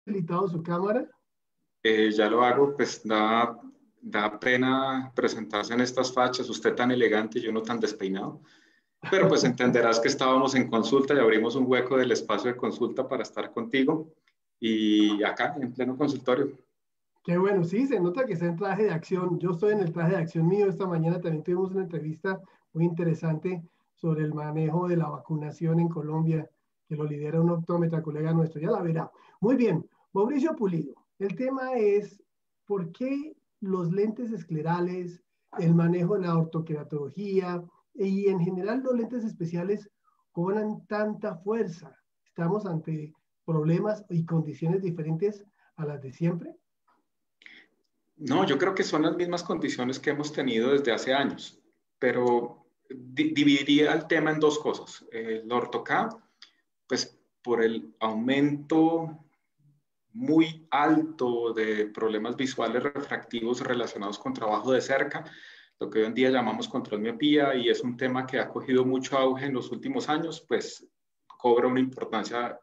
habilitado su cámara? Ya lo hago, pues da pena presentarse en estas fachas, usted tan elegante y yo no tan despeinado, pero pues entenderás que estábamos en consulta y abrimos un hueco del espacio de consulta para estar contigo y acá en pleno consultorio. Qué bueno, sí, se nota que está en traje de acción. Yo estoy en el traje de acción mío. Esta mañana también tuvimos una entrevista muy interesante sobre el manejo de la vacunación en Colombia, que lo lidera un optómetra, colega nuestro. Ya la verá. Muy bien, Mauricio Pulido. El tema es por qué los lentes esclerales, el manejo de la ortoqueratología y en general los lentes especiales cobran tanta fuerza. ¿Estamos ante problemas y condiciones diferentes a las de siempre? No, yo creo que son las mismas condiciones que hemos tenido desde hace años, pero dividiría el tema en dos cosas. El ortoca, pues por el aumento muy alto de problemas visuales refractivos relacionados con trabajo de cerca, lo que hoy en día llamamos control miopía, y es un tema que ha cogido mucho auge en los últimos años, pues cobra una importancia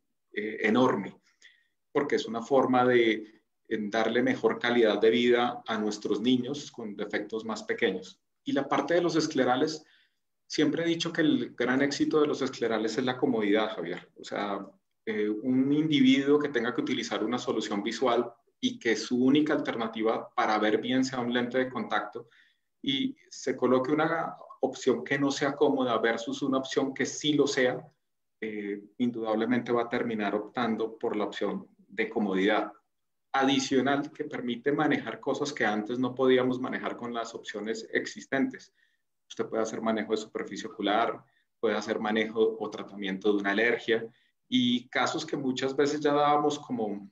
enorme, porque es una forma de darle mejor calidad de vida a nuestros niños con defectos más pequeños. Y la parte de los esclerales, siempre he dicho que el gran éxito de los esclerales es la comodidad, Javier. O sea, un individuo que tenga que utilizar una solución visual y que su única alternativa para ver bien sea un lente de contacto y se coloque una opción que no sea cómoda versus una opción que sí lo sea, indudablemente va a terminar optando por la opción de comodidad adicional que permite manejar cosas que antes no podíamos manejar con las opciones existentes. Usted puede hacer manejo de superficie ocular, puede hacer manejo o tratamiento de una alergia y casos que muchas veces ya dábamos como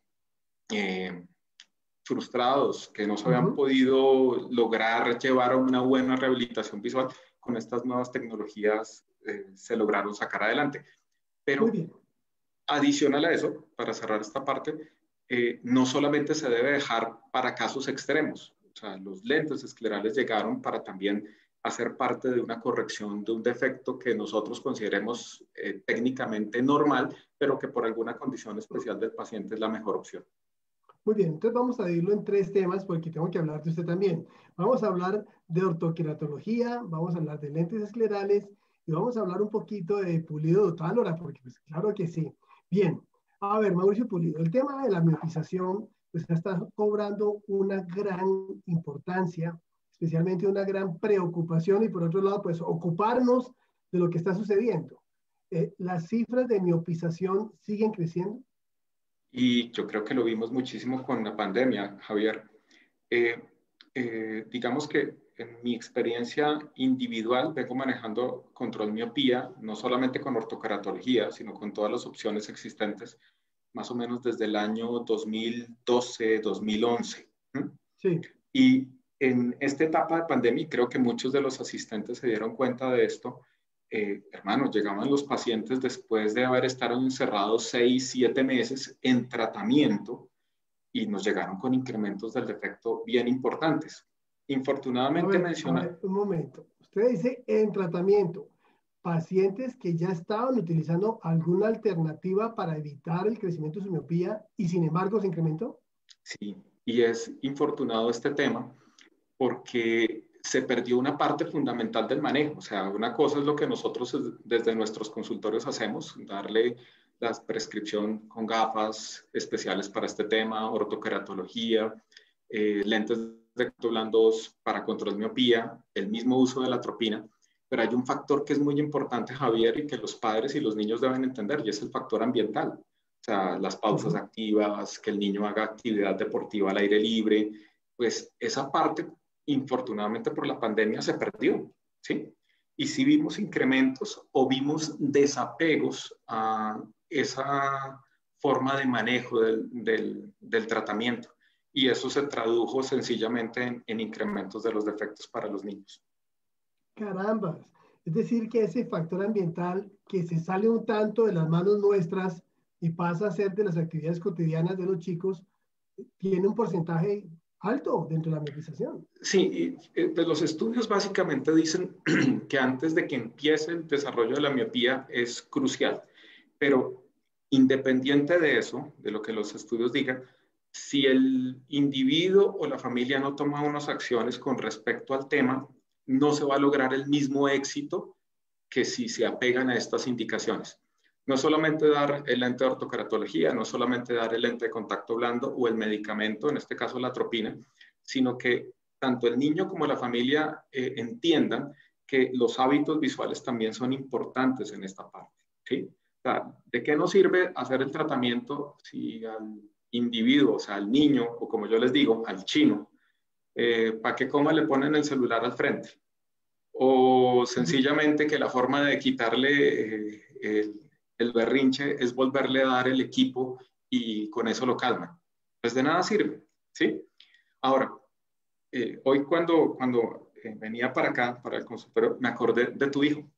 eh, frustrados, que no se habían podido lograr llevar a una buena rehabilitación visual, con estas nuevas tecnologías se lograron sacar adelante. Muy Pero bien. adicional a eso, para cerrar esta parte, no solamente se debe dejar para casos extremos, o sea, los lentes esclerales llegaron para también hacer parte de una corrección de un defecto que nosotros consideremos técnicamente normal, pero que por alguna condición especial del paciente es la mejor opción. Muy bien, entonces vamos a dividirlo en tres temas porque tengo que hablar de usted también. Vamos a hablar de ortoqueratología, vamos a hablar de lentes esclerales y vamos a hablar un poquito de Pulido de Otálora, porque pues claro que sí. Bien, a ver, Mauricio Pulido, el tema de la miopización pues está cobrando una gran importancia, especialmente una gran preocupación y por otro lado pues ocuparnos de lo que está sucediendo. ¿Las cifras de miopización siguen creciendo? Y yo creo que lo vimos muchísimo con la pandemia, Javier. Eh, digamos que en mi experiencia individual vengo manejando control miopía, no solamente con ortokeratología, sino con todas las opciones existentes, más o menos desde el año 2012, 2011. ¿Mm? Sí. Y en esta etapa de pandemia, creo que muchos de los asistentes se dieron cuenta de esto. Hermano, llegaban los pacientes después de haber estado encerrados 6, 7 meses en tratamiento y nos llegaron con incrementos del defecto bien importantes. Infortunadamente A menciona, ver, un momento. Usted dice en tratamiento, pacientes que ya estaban utilizando alguna alternativa para evitar el crecimiento de su miopía y sin embargo se incrementó. sí, y es infortunado este tema porque se perdió una parte fundamental del manejo. O sea, una cosa es lo que nosotros desde nuestros consultorios hacemos, darle la prescripción con gafas especiales para este tema, ortokeratología, lentes de contacto blandos para control miopía, el mismo uso de la atropina, pero hay un factor que es muy importante, Javier, y que los padres y los niños deben entender, y es el factor ambiental. O sea, las pausas activas, que el niño haga actividad deportiva al aire libre, pues esa parte, infortunadamente por la pandemia, se perdió, ¿sí? Y sí vimos incrementos o vimos desapegos a esa forma de manejo del tratamiento. Y eso se tradujo sencillamente en incrementos de los defectos para los niños. Carambas. Es decir, que ese factor ambiental que se sale un tanto de las manos nuestras y pasa a ser de las actividades cotidianas de los chicos, tiene un porcentaje alto dentro de la miopización. Sí, pues los estudios básicamente dicen que antes de que empiece el desarrollo de la miopía es crucial, pero Independiente de eso, de lo que los estudios digan, si el individuo o la familia no toma unas acciones con respecto al tema, no se va a lograr el mismo éxito que si se apegan a estas indicaciones. No solamente dar el lente de ortokeratología, no solamente dar el lente de contacto blando o el medicamento, en este caso la atropina, sino que tanto el niño como la familia entiendan que los hábitos visuales también son importantes en esta parte, ¿sí? O sea, ¿de qué nos sirve hacer el tratamiento si al individuo, o sea, al niño, o como yo les digo, al chino, para que coma le ponen el celular al frente? O sencillamente que la forma de quitarle el berrinche es volverle a dar el equipo y con eso lo calman. Pues de nada sirve, ¿sí? Ahora, hoy cuando venía para acá, para el consultorio, me acordé de tu hijo,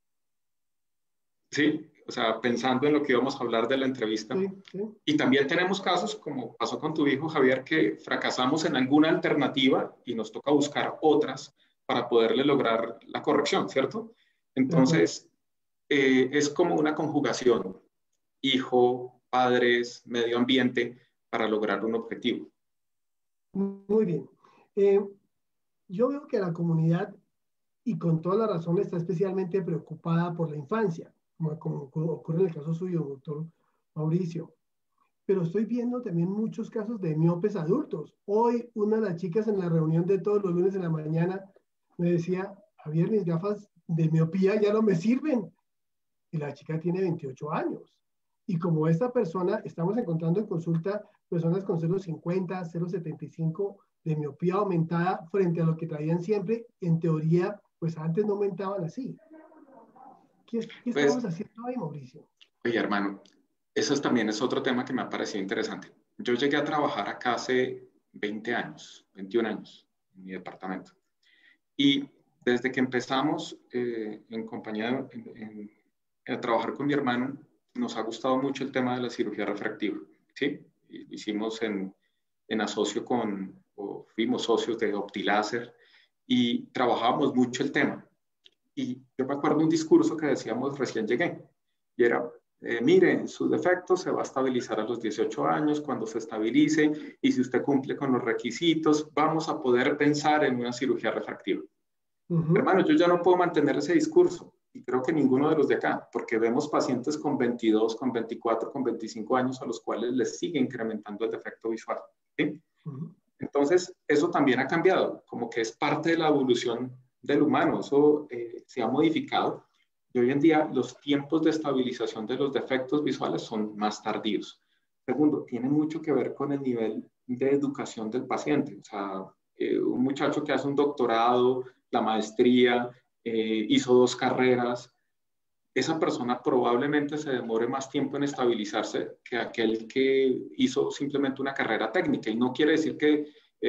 ¿sí? O sea, pensando en lo que íbamos a hablar de la entrevista. Sí, sí. Y también tenemos casos, como pasó con tu hijo, Javier, que fracasamos en alguna alternativa y nos toca buscar otras para poderle lograr la corrección, ¿cierto? Entonces, es como una conjugación, hijo, padres, medio ambiente, para lograr un objetivo. Muy bien. Yo veo que la comunidad, y con toda la razón, está especialmente preocupada por la infancia, como ocurre en el caso suyo, doctor Mauricio. Pero estoy viendo también muchos casos de miopes adultos. Hoy una de las chicas en la reunión de todos los lunes en la mañana me decía, Javier, mis gafas de miopía ya no me sirven. Y la chica tiene 28 años. Y como esta persona, estamos encontrando en consulta personas con 0,50, 0,75 de miopía aumentada frente a lo que traían siempre, en teoría, pues antes no aumentaban así. ¿Qué estamos haciendo ahí, Mauricio? Oye, hermano, eso también es otro tema que me ha parecido interesante. Yo llegué a trabajar acá hace 20 años, 21 años, en mi departamento. Y desde que empezamos en compañía, a trabajar con mi hermano, nos ha gustado mucho el tema de la cirugía refractiva, ¿sí? Y lo hicimos en asocio o fuimos socios de Optiláser y trabajábamos mucho el tema. Y yo me acuerdo un discurso que decíamos recién llegué, y era, mire, su defecto se va a estabilizar a los 18 años, cuando se estabilice, y si usted cumple con los requisitos, vamos a poder pensar en una cirugía refractiva. Hermano, yo ya no puedo mantener ese discurso, y creo que ninguno de los de acá, porque vemos pacientes con 22, con 24, con 25 años a los cuales les sigue incrementando el defecto visual, ¿sí? Entonces, eso también ha cambiado, como que es parte de la evolución del humano, eso se ha modificado, y hoy en día los tiempos de estabilización de los defectos visuales son más tardíos. Segundo, tiene mucho que ver con el nivel de educación del paciente, o sea, un muchacho que hace un doctorado, la maestría, hizo 2 carreras, esa persona probablemente se demore más tiempo en estabilizarse que aquel que hizo simplemente una carrera técnica. Y no quiere decir que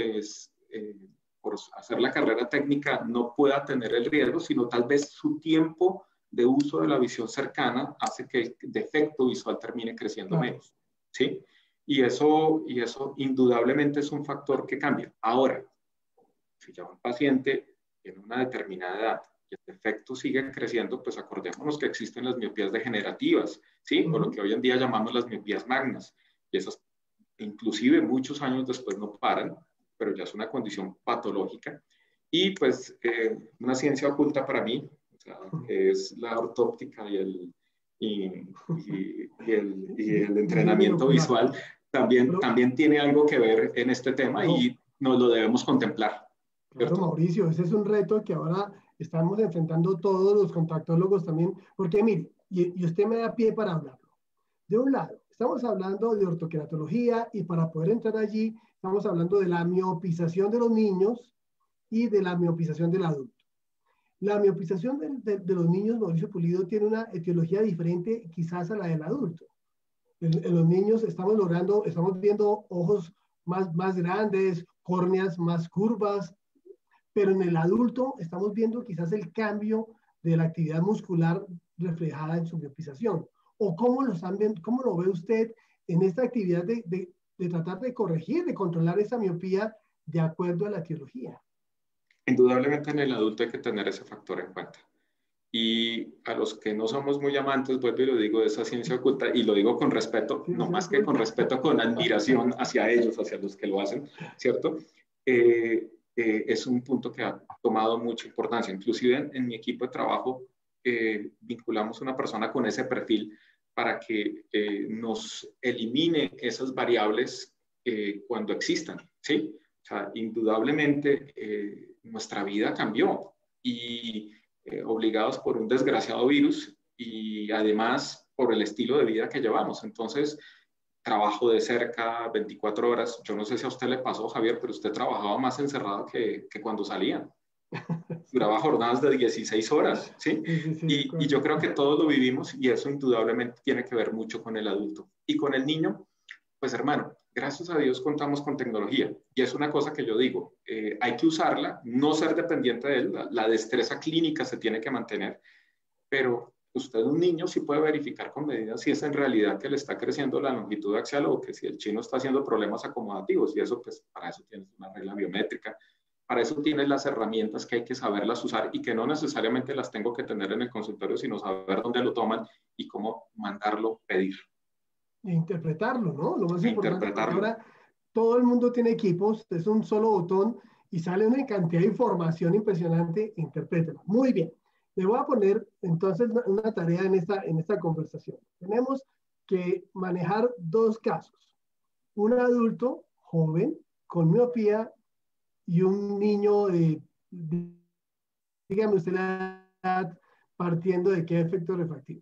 por hacer la carrera técnica no pueda tener el riesgo, sino tal vez su tiempo de uso de la visión cercana hace que el defecto visual termine creciendo menos, ¿sí? Y eso indudablemente es un factor que cambia. Ahora, si ya un paciente tiene una determinada edad y el defecto sigue creciendo, pues acordémonos que existen las miopías degenerativas, ¿sí? O lo que hoy en día llamamos las miopías magnas. Y esas, inclusive muchos años después no paran, pero ya es una condición patológica. Y pues una ciencia oculta para mí, o sea, que es la ortóptica y el entrenamiento visual, también tiene algo que ver en este tema y nos lo debemos contemplar. Claro, Mauricio, ese es un reto que ahora estamos enfrentando todos los contactólogos también, porque mire, y usted me da pie para hablarlo. De un lado, estamos hablando de ortoqueratología y para poder entrar allí, estamos hablando de la miopización de los niños y de la miopización del adulto. La miopización de los niños, Mauricio Pulido, tiene una etiología diferente quizás a la del adulto. En los niños estamos viendo ojos más grandes, córneas más curvas, pero en el adulto estamos viendo quizás el cambio de la actividad muscular reflejada en su miopización. ¿O cómo lo ve usted en esta actividad de tratar de corregir, de controlar esa miopía de acuerdo a la etiología? Indudablemente en el adulto hay que tener ese factor en cuenta. Y a los que no somos muy amantes, vuelvo y lo digo, de esa ciencia oculta, y lo digo con respeto, no más que con respeto, con admiración hacia ellos, hacia los que lo hacen, ¿cierto? Es un punto que ha tomado mucha importancia. Inclusive en mi equipo de trabajo vinculamos una persona con ese perfil para que nos elimine esas variables cuando existan, ¿sí? O sea, indudablemente nuestra vida cambió y obligados por un desgraciado virus y además por el estilo de vida que llevamos. Entonces, trabajo de cerca 24 horas. Yo no sé si a usted le pasó, Javier, pero usted trabajaba más encerrado que cuando salía. Duraba jornadas de 16 horas, ¿sí? Y yo creo que todos lo vivimos y eso indudablemente tiene que ver mucho con el adulto. Y con el niño, pues hermano, gracias a Dios contamos con tecnología y es una cosa que yo digo, hay que usarla, no ser dependiente de él, la destreza clínica se tiene que mantener, pero usted un niño sí puede verificar con medidas si es en realidad que le está creciendo la longitud axial o que si el chino está haciendo problemas acomodativos y eso pues para eso tienes una regla biométrica, para eso tienes las herramientas que hay que saberlas usar y que no necesariamente las tengo que tener en el consultorio, sino saber dónde lo toman y cómo mandarlo pedir. Interpretarlo, ¿no? Lo más importante, porque Interpretarlo. ahora todo el mundo tiene equipos, es un solo botón y sale una cantidad de información impresionante, interprételo. Muy bien. Le voy a poner entonces una tarea en esta conversación. Tenemos que manejar dos casos. Un adulto joven con miopía y un niño dígame usted la edad, partiendo de qué efecto refractivo.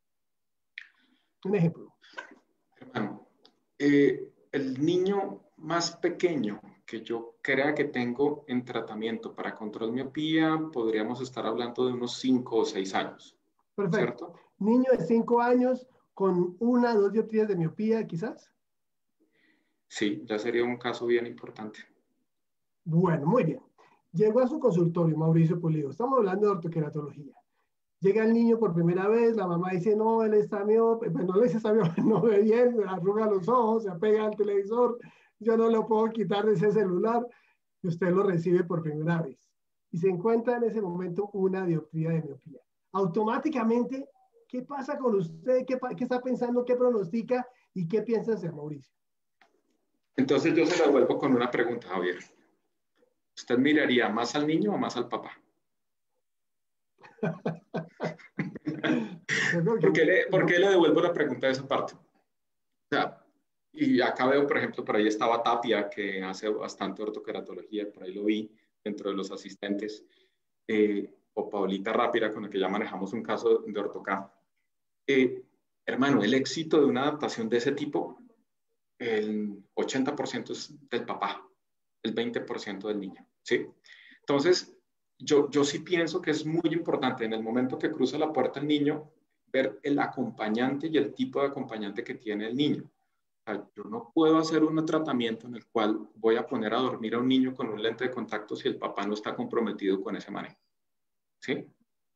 Un ejemplo. Hermano, el niño más pequeño que yo crea que tengo en tratamiento para control miopía, podríamos estar hablando de unos 5 o 6 años. Perfecto. ¿Cierto? Niño de 5 años con 1 o 2 dioptrías de miopía, quizás. Sí, ya sería un caso bien importante. Bueno, muy bien. Llegó a su consultorio, Mauricio Pulido. Estamos hablando de ortoqueratología. Llega el niño por primera vez, la mamá dice, no, él está miope, pues no le dice está miope, no ve bien, arruga los ojos, se apega al televisor, yo no lo puedo quitar de ese celular, y usted lo recibe por primera vez. Y se encuentra en ese momento una dioptría de miopía. Automáticamente, ¿qué pasa con usted? ¿Qué está pensando? ¿Qué pronostica? ¿Y qué piensa hacer, Mauricio? Entonces yo se lo devuelvo con una pregunta, Javier. ¿Usted miraría más al niño o más al papá? ¿Por qué le devuelvo la pregunta de esa parte? O sea, y acá veo, por ejemplo, por ahí estaba Tapia, que hace bastante ortoqueratología, por ahí lo vi dentro de los asistentes, o Paulita Rápira, con la que ya manejamos un caso de ortoca. Hermano, el éxito de una adaptación de ese tipo, el 80% es del papá, el 20% del niño, ¿sí? Entonces, yo sí pienso que es muy importante en el momento que cruza la puerta el niño, ver el acompañante y el tipo de acompañante que tiene el niño. O sea, yo no puedo hacer un tratamiento en el cual voy a poner a dormir a un niño con un lente de contacto si el papá no está comprometido con ese manejo, ¿sí?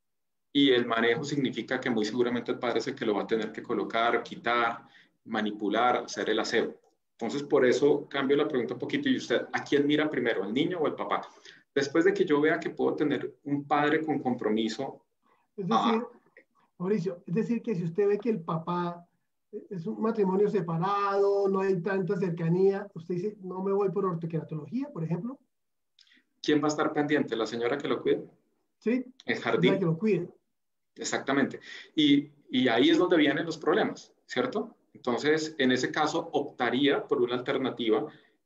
Y el manejo significa que muy seguramente el padre es el que lo va a tener que colocar, quitar, manipular, hacer el aseo. Entonces, por eso cambio la pregunta un poquito y usted, ¿a quién mira primero, al niño o al papá? Después de que yo vea que puedo tener un padre con compromiso. Es decir, Mauricio, es decir que si usted ve que el papá es un matrimonio separado, no hay tanta cercanía, usted dice, no me voy por ortoqueratología, por ejemplo. ¿Quién va a estar pendiente? ¿La señora que lo cuida? Sí, El es la que jardín. lo cuida. Exactamente. Y ahí es donde vienen los problemas, ¿cierto? Entonces, en ese caso, optaría por una alternativa,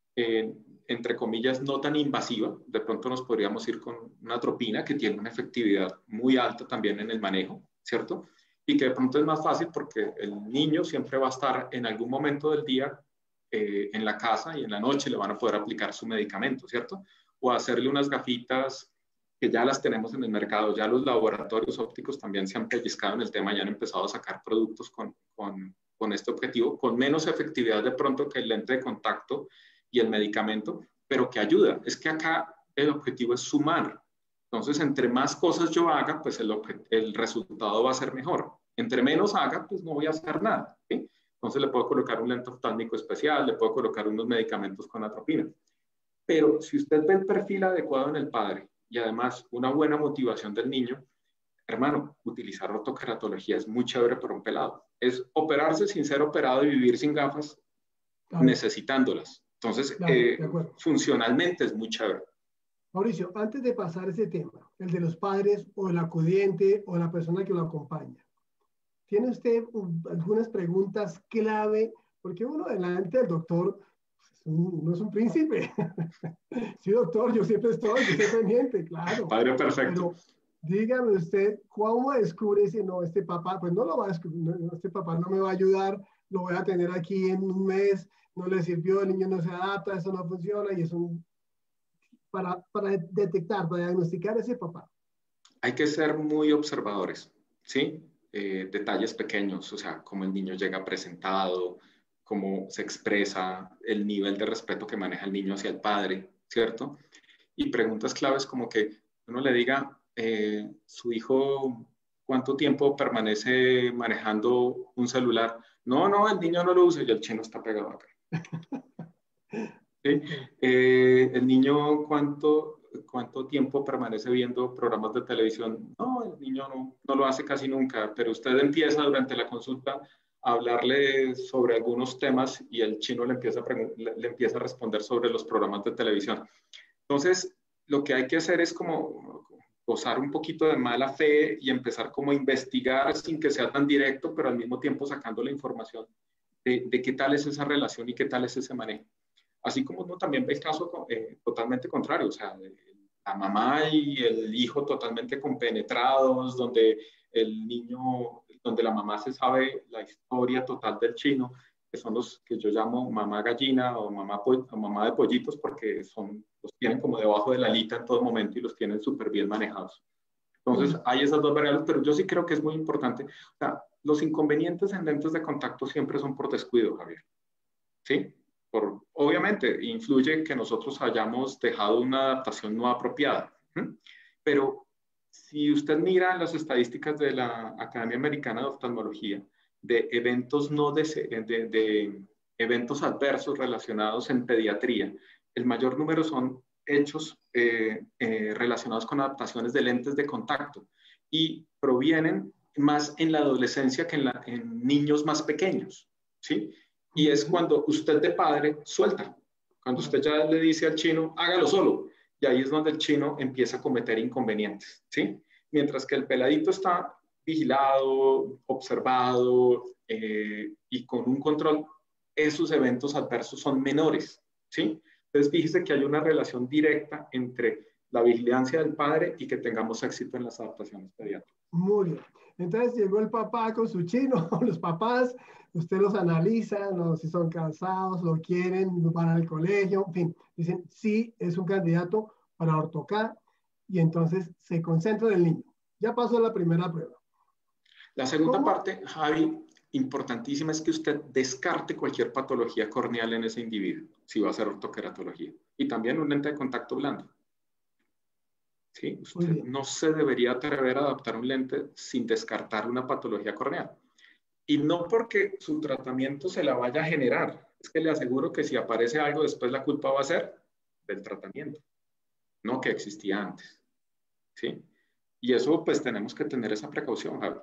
entre comillas, no tan invasiva. De pronto nos podríamos ir con una atropina que tiene una efectividad muy alta también en el manejo, ¿cierto? Y que de pronto es más fácil porque el niño siempre va a estar en algún momento del día en la casa y en la noche le van a poder aplicar su medicamento, ¿cierto? O hacerle unas gafitas que ya las tenemos en el mercado, ya los laboratorios ópticos también se han pellizcado en el tema y han empezado a sacar productos con este objetivo, con menos efectividad de pronto que el lente de contacto y el medicamento, pero que ayuda. Es que acá el objetivo es sumar. Entonces, entre más cosas yo haga, pues el resultado va a ser mejor. Entre menos haga, pues no voy a hacer nada. ¿Sí? Entonces le puedo colocar un lente oftálmico especial, le puedo colocar unos medicamentos con atropina. Pero si usted ve el perfil adecuado en el padre y además una buena motivación del niño, Hermano, utilizar ortoqueratología es muy chévere para un pelado. Es operarse sin ser operado y vivir sin gafas, Claro, necesitándolas. Entonces, claro, de acuerdo. funcionalmente es muy chévere. Mauricio, antes de pasar ese tema, el de los padres o el acudiente o la persona que lo acompaña, ¿tiene usted algunas preguntas clave? Porque uno delante del doctor, pues, no es un príncipe. Sí, doctor, yo siempre estoy pendiente, claro. Padre perfecto. Pero dígame usted, ¿cómo descubre si no, este papá, pues no lo va a descubrir, este papá no me va a ayudar, lo voy a tener aquí en un mes, no le sirvió, el niño no se adapta, eso no funciona, y es para detectar, para diagnosticar a ese papá? Hay que ser muy observadores, ¿sí? Detalles pequeños, o sea, cómo el niño llega presentado, cómo se expresa, el nivel de respeto que maneja el niño hacia el padre, ¿cierto? Y preguntas claves como que uno le diga, su hijo, ¿cuánto tiempo permanece manejando un celular? No, no, el niño no lo usa y el chino está pegado acá. ¿Sí? Okay. El niño, ¿cuánto tiempo permanece viendo programas de televisión? No, el niño no lo hace casi nunca, pero usted empieza durante la consulta a hablarle sobre algunos temas y el chino le empieza a responder sobre los programas de televisión. Entonces, lo que hay que hacer es como gozar un poquito de mala fe y empezar como a investigar sin que sea tan directo, pero al mismo tiempo sacando la información de qué tal es esa relación y qué tal es ese manejo. Así como uno también ve el caso totalmente contrario, o sea, la mamá y el hijo totalmente compenetrados, donde el niño, donde la mamá se sabe la historia total del chino, que son los que yo llamo mamá gallina o mamá de pollitos, porque los tienen como debajo de la alita en todo momento y los tienen súper bien manejados. Entonces, hay esas dos variables, pero yo sí creo que es muy importante. O sea, los inconvenientes en lentes de contacto siempre son por descuido, Javier. ¿Sí? Obviamente, influye que nosotros hayamos dejado una adaptación no apropiada. Pero si usted mira las estadísticas de la Academia Americana de Oftalmología, de eventos, de eventos adversos relacionados en pediatría, el mayor número son hechos relacionados con adaptaciones de lentes de contacto y provienen más en la adolescencia que en niños más pequeños, ¿sí? Y es cuando usted de padre suelta, cuando usted ya le dice al chino, hágalo solo, y ahí es donde el chino empieza a cometer inconvenientes, ¿sí? Mientras que el peladito está vigilado, observado y con un control, esos eventos adversos son menores, ¿sí? Entonces fíjese que hay una relación directa entre la vigilancia del padre y que tengamos éxito en las adaptaciones pediátricas. Muy bien. Entonces llegó el papá con su chino, los papás, usted los analiza, no, si son cansados, lo quieren, van al colegio, en fin, dicen, sí, es un candidato para ortocar y entonces se concentra en el niño. Ya pasó la primera prueba. La segunda ¿Cómo? parte, Javi, importantísima, es que usted descarte cualquier patología corneal en ese individuo, si va a hacer ortoqueratología. Y también un lente de contacto blando. ¿Sí? Muy Usted bien. no se debería atrever a adaptar un lente sin descartar una patología corneal. Y no porque su tratamiento se la vaya a generar. Es que le aseguro que si aparece algo, después la culpa va a ser del tratamiento, no que existía antes. ¿Sí? Y eso, pues, tenemos que tener esa precaución, Javi.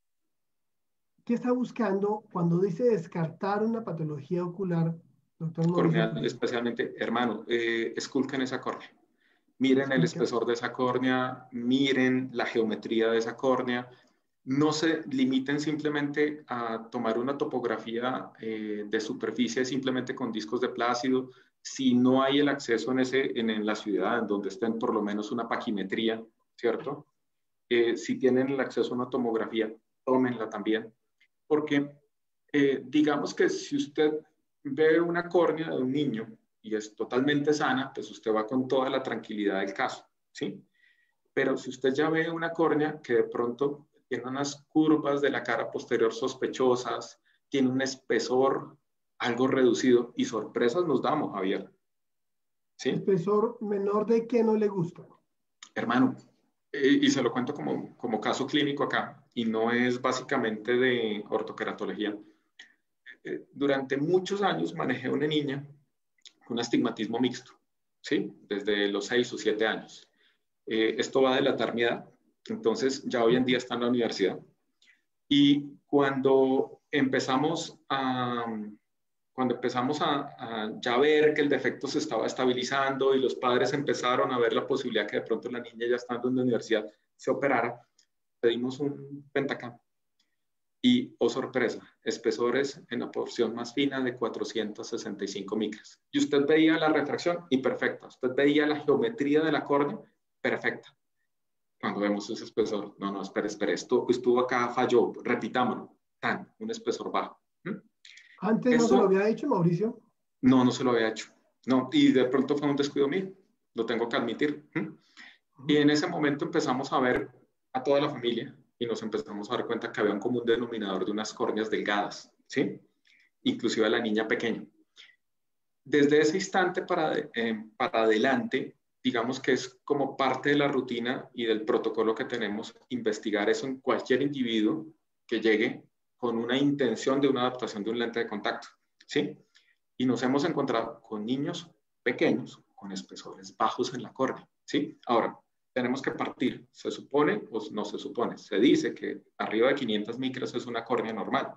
¿Qué está buscando cuando dice descartar una patología ocular, doctor Mauricio Corneal, Pulido? especialmente, hermano, esculquen esa córnea. Miren el espesor de esa córnea, miren la geometría de esa córnea. No se limiten simplemente a tomar una topografía de superficie simplemente con discos de plácido. Si no hay el acceso en la ciudad, en donde estén por lo menos una paquimetría, ¿cierto? Si tienen el acceso a una tomografía, tómenla también. Porque digamos que si usted ve una córnea de un niño y es totalmente sana, pues usted va con toda la tranquilidad del caso, ¿sí? Pero si usted ya ve una córnea que de pronto tiene unas curvas de la cara posterior sospechosas, tiene un espesor algo reducido y sorpresas nos damos, Javier, ¿sí? Espesor menor de que no le gusta. Hermano, y se lo cuento como caso clínico acá, y no es básicamente de ortoqueratología. Durante muchos años manejé una niña con astigmatismo mixto, ¿sí? Desde los 6 o 7 años. Esto va a delatar mi edad. Entonces, ya hoy en día está en la universidad. Y cuando empezamos a ya ver que el defecto se estaba estabilizando y los padres empezaron a ver la posibilidad que de pronto la niña ya estando en la universidad se operara, pedimos un Pentacam. Y, oh sorpresa, espesores en la porción más fina de 465 micras. Y usted veía la refracción y perfecta. Usted veía la geometría de la córnea perfecta. Cuando vemos ese espesor, no, espere, esto estuvo acá, falló, repitámoslo. Un espesor bajo. Antes no se lo Eso, había hecho, Mauricio. no se lo había hecho. No, y de pronto fue un descuido mío. Lo tengo que admitir. Y en ese momento empezamos a ver a toda la familia y nos empezamos a dar cuenta que había un común denominador de unas córneas delgadas, ¿sí? Inclusive a la niña pequeña. Desde ese instante para adelante, digamos que es como parte de la rutina y del protocolo que tenemos investigar eso en cualquier individuo que llegue con una intención de una adaptación de un lente de contacto, ¿sí? Y nos hemos encontrado con niños pequeños con espesores bajos en la córnea, ¿sí? Ahora, tenemos que partir. ¿Se supone o no se supone? Se dice que arriba de 500 micras es una córnea normal.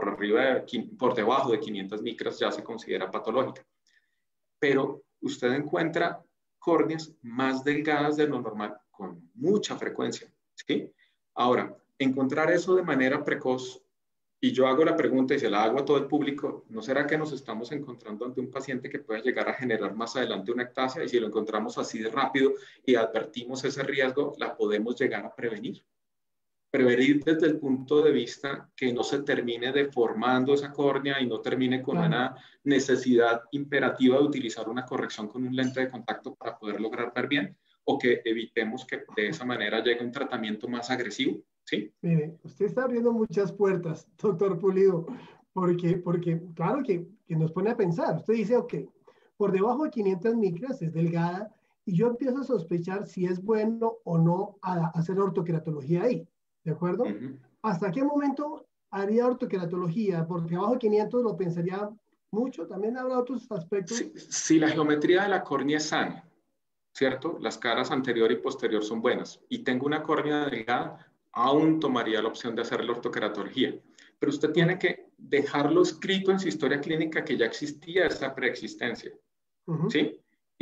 Por debajo de 500 micras ya se considera patológica. Pero usted encuentra córneas más delgadas de lo normal con mucha frecuencia, ¿sí? Ahora, encontrar eso de manera precoz, y yo hago la pregunta y se la hago a todo el público, ¿no será que nos estamos encontrando ante un paciente que pueda llegar a generar más adelante una ectasia? Y si lo encontramos así de rápido y advertimos ese riesgo, la podemos llegar a prevenir. Prevenir desde el punto de vista que no se termine deformando esa córnea y no termine con una necesidad imperativa de utilizar una corrección con un lente de contacto para poder lograr ver bien, o que evitemos que de esa manera llegue un tratamiento más agresivo, ¿sí? Mire, usted está abriendo muchas puertas, doctor Pulido, porque claro que nos pone a pensar. Usted dice, ok, por debajo de 500 micras es delgada y yo empiezo a sospechar si es bueno o no hacer ortoqueratología ahí, ¿de acuerdo? ¿Hasta qué momento haría ortoqueratología? Por debajo de 500 lo pensaría mucho. También habrá otros aspectos. Si la geometría de la córnea es sana, ¿cierto? Las caras anterior y posterior son buenas y tengo una córnea delgada, aún tomaría la opción de hacer la ortoqueratología. Pero usted tiene que dejarlo escrito en su historia clínica que ya existía esa preexistencia, ¿sí?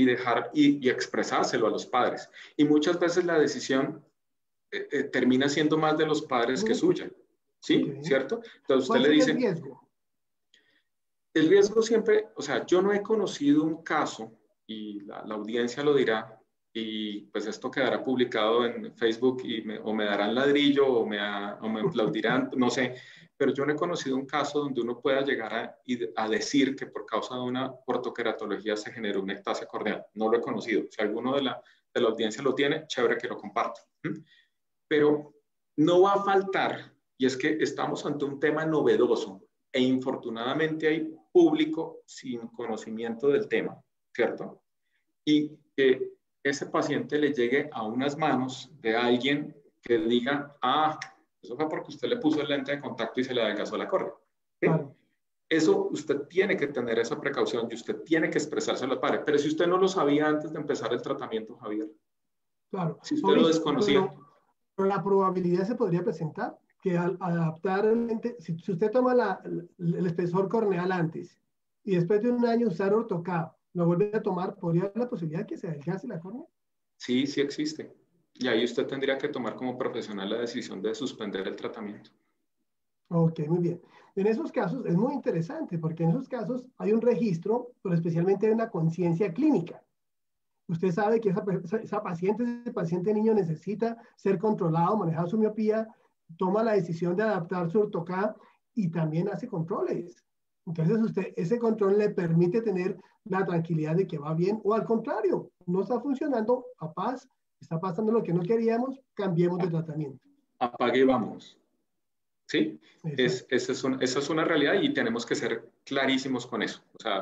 Y expresárselo a los padres. Y muchas veces la decisión termina siendo más de los padres que suya, ¿sí? ¿Cierto? Entonces usted ¿Cuál le sería dice... el riesgo? El riesgo siempre, o sea, yo no he conocido un caso, y la audiencia lo dirá, y pues esto quedará publicado en Facebook o me darán ladrillo o me aplaudirán, no sé, pero yo no he conocido un caso donde uno pueda llegar a decir que por causa de una ortoqueratología se generó una ectasia corneal. No lo he conocido. Si alguno de la audiencia lo tiene, chévere que lo comparta. Pero no va a faltar, y es que estamos ante un tema novedoso, e infortunadamente hay público sin conocimiento del tema, ¿cierto? Y que ese paciente le llegue a unas manos de alguien que diga, eso fue porque usted le puso el lente de contacto y se le adelgazó la córnea. ¿Sí? Claro. Eso usted tiene que tener esa precaución y usted tiene que expresárselo al padre. Pero si usted no lo sabía antes de empezar el tratamiento, Javier, claro. si usted Mauricio, lo desconocía... pero la probabilidad se podría presentar que al adaptar el lente, si usted toma el espesor corneal antes y después de un año usar ortocap, lo vuelve a tomar, ¿podría haber la posibilidad de que se adelgace la córnea? Sí, sí existe. Y ahí usted tendría que tomar como profesional la decisión de suspender el tratamiento. Ok, muy bien. En esos casos es muy interesante porque en esos casos hay un registro, pero especialmente hay una conciencia clínica. Usted sabe que esa paciente, ese paciente niño necesita ser controlado, manejar su miopía, toma la decisión de adaptar su ortocá y también hace controles. Entonces, ese control le permite tener la tranquilidad de que va bien, o al contrario, no está funcionando, a paz, está pasando lo que no queríamos, cambiemos de tratamiento. Apague y vámonos. ¿Sí? Esa es una realidad y tenemos que ser clarísimos con eso. O sea,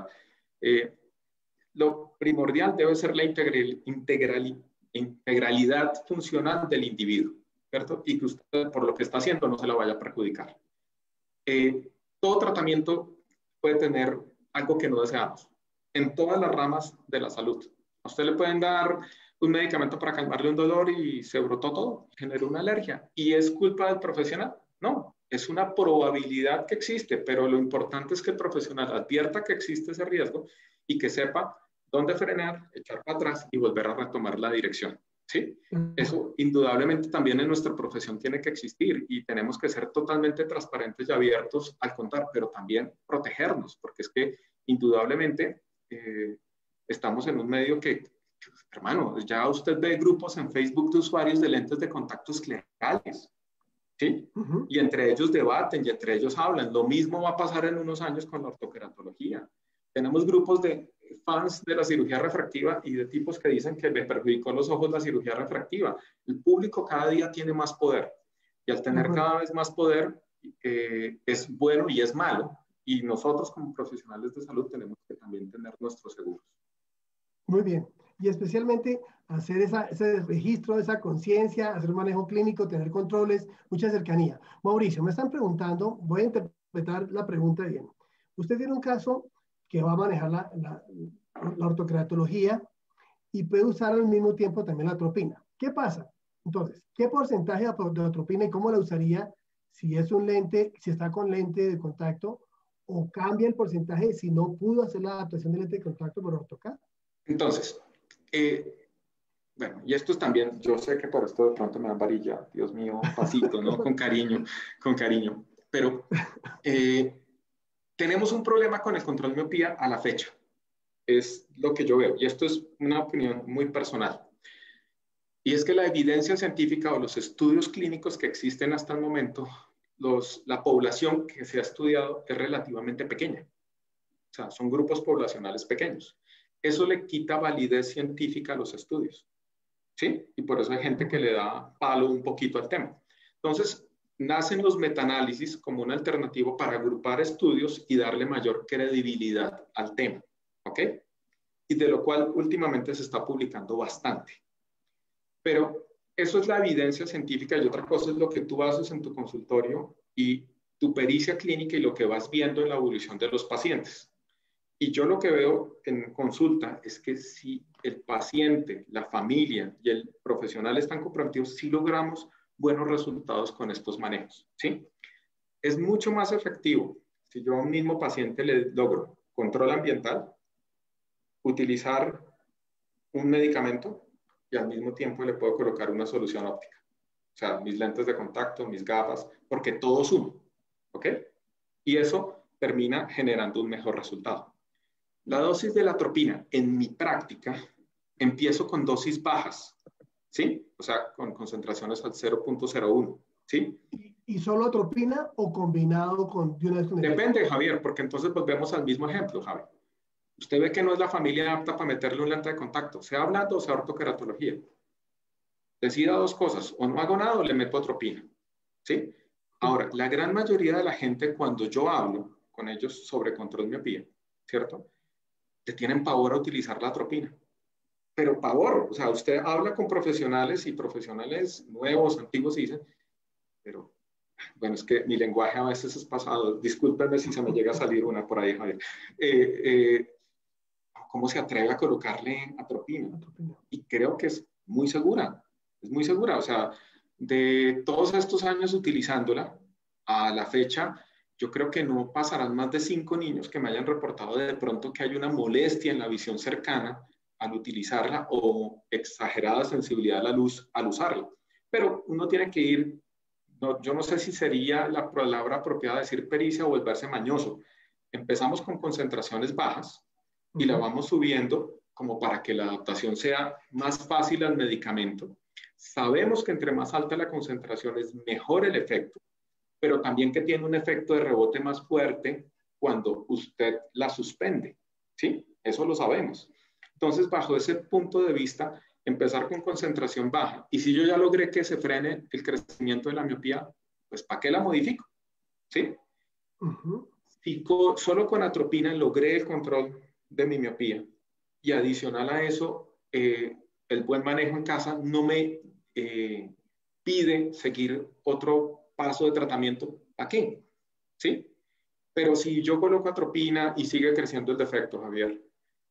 lo primordial debe ser la integralidad funcional del individuo, ¿cierto? Y que usted, por lo que está haciendo, no se la vaya a perjudicar. Todo tratamiento puede tener algo que no deseamos en todas las ramas de la salud. A usted le pueden dar un medicamento para calmarle un dolor y se brotó todo, generó una alergia. ¿Y es culpa del profesional? No, es una probabilidad que existe, pero lo importante es que el profesional advierta que existe ese riesgo y que sepa dónde frenar, echar para atrás y volver a retomar la dirección. ¿Sí? Eso indudablemente también en nuestra profesión tiene que existir y tenemos que ser totalmente transparentes y abiertos al contar, pero también protegernos, porque es que indudablemente estamos en un medio que, hermano, ya usted ve grupos en Facebook de usuarios de lentes de contacto esclerales, ¿sí? Y entre ellos debaten y entre ellos hablan. Lo mismo va a pasar en unos años con la ortoqueratología. Tenemos grupos de fans de la cirugía refractiva y de tipos que dicen que me perjudicó los ojos la cirugía refractiva. El público cada día tiene más poder y al tener cada vez más poder es bueno y es malo. Y nosotros como profesionales de salud tenemos que también tener nuestros seguros. Muy bien. Y especialmente hacer ese registro, esa conciencia, hacer un manejo clínico, tener controles, mucha cercanía. Mauricio, me están preguntando, voy a interpretar la pregunta bien. Usted tiene un caso que va a manejar la ortoqueratología y puede usar al mismo tiempo también la atropina. ¿Qué pasa? Entonces, ¿qué porcentaje de atropina y cómo la usaría si es un lente, si está con lente de contacto, o cambia el porcentaje si no pudo hacer la adaptación de lente de contacto por AutoCAD? Entonces, bueno, y esto es también, yo sé que por esto de pronto me dan varilla, Dios mío, pasito, ¿no? Con cariño. Pero tenemos un problema con el control de miopía a la fecha. Es lo que yo veo, y esto es una opinión muy personal. Y es que la evidencia científica o los estudios clínicos que existen hasta el momento, la población que se ha estudiado es relativamente pequeña. O sea, son grupos poblacionales pequeños. Eso le quita validez científica a los estudios. ¿Sí? Y por eso hay gente que le da palo un poquito al tema. Entonces, nacen los metaanálisis como un alternativo para agrupar estudios y darle mayor credibilidad al tema. ¿Ok? Y de lo cual últimamente se está publicando bastante. Pero eso es la evidencia científica y otra cosa es lo que tú haces en tu consultorio y tu pericia clínica y lo que vas viendo en la evolución de los pacientes. Y yo lo que veo en consulta es que si el paciente, la familia y el profesional están comprometidos, sí logramos buenos resultados con estos manejos, ¿sí? Es mucho más efectivo si yo a un mismo paciente le logro control ambiental, utilizar un medicamento y al mismo tiempo le puedo colocar una solución óptica. O sea, mis lentes de contacto, mis gafas, porque todo suma, ¿ok? Y eso termina generando un mejor resultado. La dosis de la atropina, en mi práctica, empiezo con dosis bajas, ¿sí? O sea, con concentraciones al 0.01, ¿sí? ¿Y solo atropina o combinado con... Depende, Javier, porque entonces volvemos al mismo ejemplo, Javier. Usted ve que no es la familia apta para meterle un lente de contacto, sea hablando o sea ortoqueratología. Decida dos cosas, o no hago nada o le meto atropina, ¿sí? Ahora, la gran mayoría de la gente, cuando yo hablo con ellos sobre control de miopía, ¿cierto? Le tienen pavor a utilizar la atropina. Pero pavor, o sea, usted habla con profesionales y profesionales nuevos, antiguos y dicen, pero bueno, es que mi lenguaje a veces es pasado, discúlpenme si se me llega a salir una por ahí, Javier. ¿Cómo se atreve a colocarle atropina? Y creo que es muy segura, o sea, de todos estos años utilizándola, a la fecha, yo creo que no pasarán más de 5 niños que me hayan reportado de pronto que hay una molestia en la visión cercana al utilizarla o exagerada sensibilidad a la luz al usarla. Pero uno tiene que ir, no, yo no sé si sería la palabra apropiada decir pericia o volverse mañoso. Empezamos con concentraciones bajas y la vamos subiendo como para que la adaptación sea más fácil al medicamento. Sabemos que entre más alta la concentración es mejor el efecto, pero también que tiene un efecto de rebote más fuerte cuando usted la suspende, ¿sí? Eso lo sabemos. Entonces, bajo ese punto de vista, empezar con concentración baja. Y si yo ya logré que se frene el crecimiento de la miopía, pues ¿para qué la modifico? ¿Sí? Si solo con atropina logré el control de mi miopía y adicional a eso, el buen manejo en casa no me pide seguir otro paso de tratamiento aquí, ¿sí? Pero si yo coloco atropina y sigue creciendo el defecto, Javier,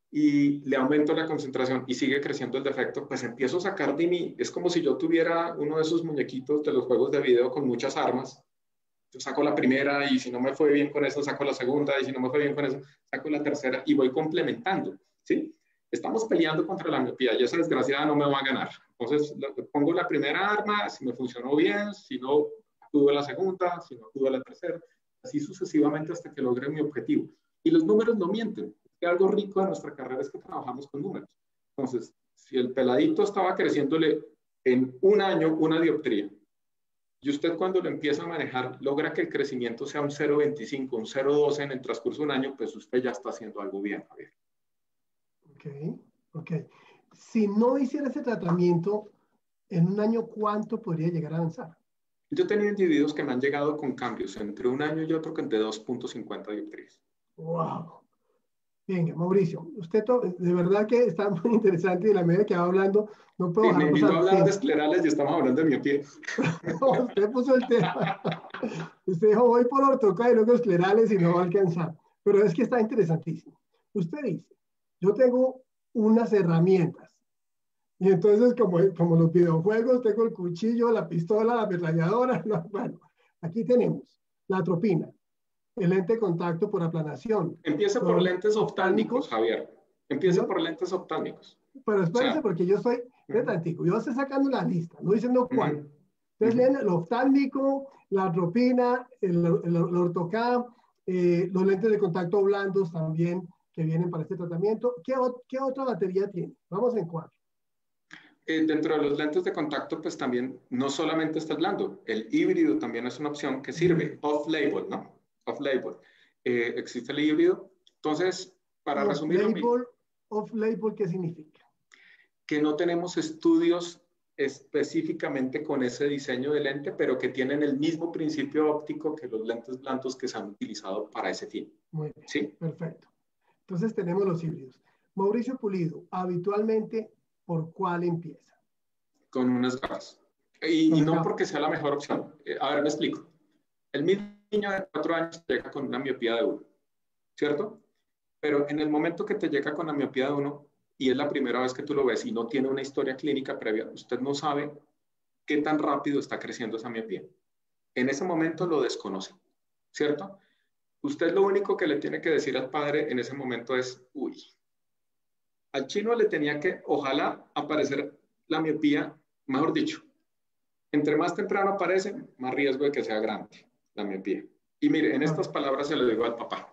y le aumento la concentración y sigue creciendo el defecto, pues empiezo a sacar de mí. Es como si yo tuviera uno de esos muñequitos de los juegos de video con muchas armas. Yo saco la primera y si no me fue bien con eso, saco la segunda y si no me fue bien con eso, saco la tercera y voy complementando, ¿sí? Estamos peleando contra la miopía y esa desgraciada no me va a ganar. Entonces, pongo la primera arma, si me funcionó bien, si no, acudo a la segunda, si no, acudo a la tercera, así sucesivamente hasta que logre mi objetivo. Y los números no mienten. Que algo rico de nuestra carrera es que trabajamos con números. Entonces, si el peladito estaba creciéndole en un año una dioptría, y usted cuando lo empieza a manejar logra que el crecimiento sea un 0,25, un 0,12 en el transcurso de un año, pues usted ya está haciendo algo bien, Javier. Ok. Si no hiciera ese tratamiento, en un año, ¿cuánto podría llegar a avanzar? Yo he tenido individuos que me han llegado con cambios entre un año y otro que de 2,50 dioptrías. ¡Wow! Venga, Mauricio, usted de verdad que está muy interesante y en la medida que va hablando, no puedo Sí, me dejar invitó pasar a el hablar de tiempo. esclerales y estamos hablando de miopía. No, usted puso el tema. Usted dijo, voy por ortoca y luego esclerales y no va a alcanzar. Pero es que está interesantísimo. Usted dice, yo tengo unas herramientas. Y entonces, como los videojuegos, tengo el cuchillo, la pistola, la ametralladora. No, bueno, aquí tenemos la atropina, el lente de contacto por aplanación. Empiece por Los lentes oftálmicos, oftálmicos, Javier. Empiece ¿no? por lentes oftálmicos. Pero O espérense sea, porque yo soy de tantico. Yo estoy sacando la lista, no diciendo cuál. Entonces leen el oftálmico, la atropina, el ortocam, los lentes de contacto blandos también que vienen para este tratamiento. ¿Qué otra batería tiene? Vamos en cuatro. Dentro de los lentes de contacto, pues también no solamente está el blando, el híbrido también es una opción que sirve, off-label, ¿no? Off-label. Existe el híbrido. Entonces, para resumirlo, Off-label, ¿qué significa? que no tenemos estudios específicamente con ese diseño de lente, pero que tienen el mismo principio óptico que los lentes blandos que se han utilizado para ese fin. Muy bien, ¿Sí? perfecto. Entonces tenemos los híbridos. Mauricio Pulido, habitualmente, ¿por cuál empieza? Con unas gafas. Y no porque sea la mejor opción. A ver, me explico. El mismo niño de 4 años llega con una miopía de 1, ¿cierto? Pero en el momento que te llega con la miopía de 1 y es la primera vez que tú lo ves y no tiene una historia clínica previa, usted no sabe qué tan rápido está creciendo esa miopía. En ese momento lo desconoce, ¿cierto? Usted lo único que le tiene que decir al padre en ese momento es, uy, al chino le tenía que, ojalá, aparecer la miopía, mejor dicho, entre más temprano aparece, más riesgo de que sea grande la miopía. Y mire, en estas palabras se lo digo al papá.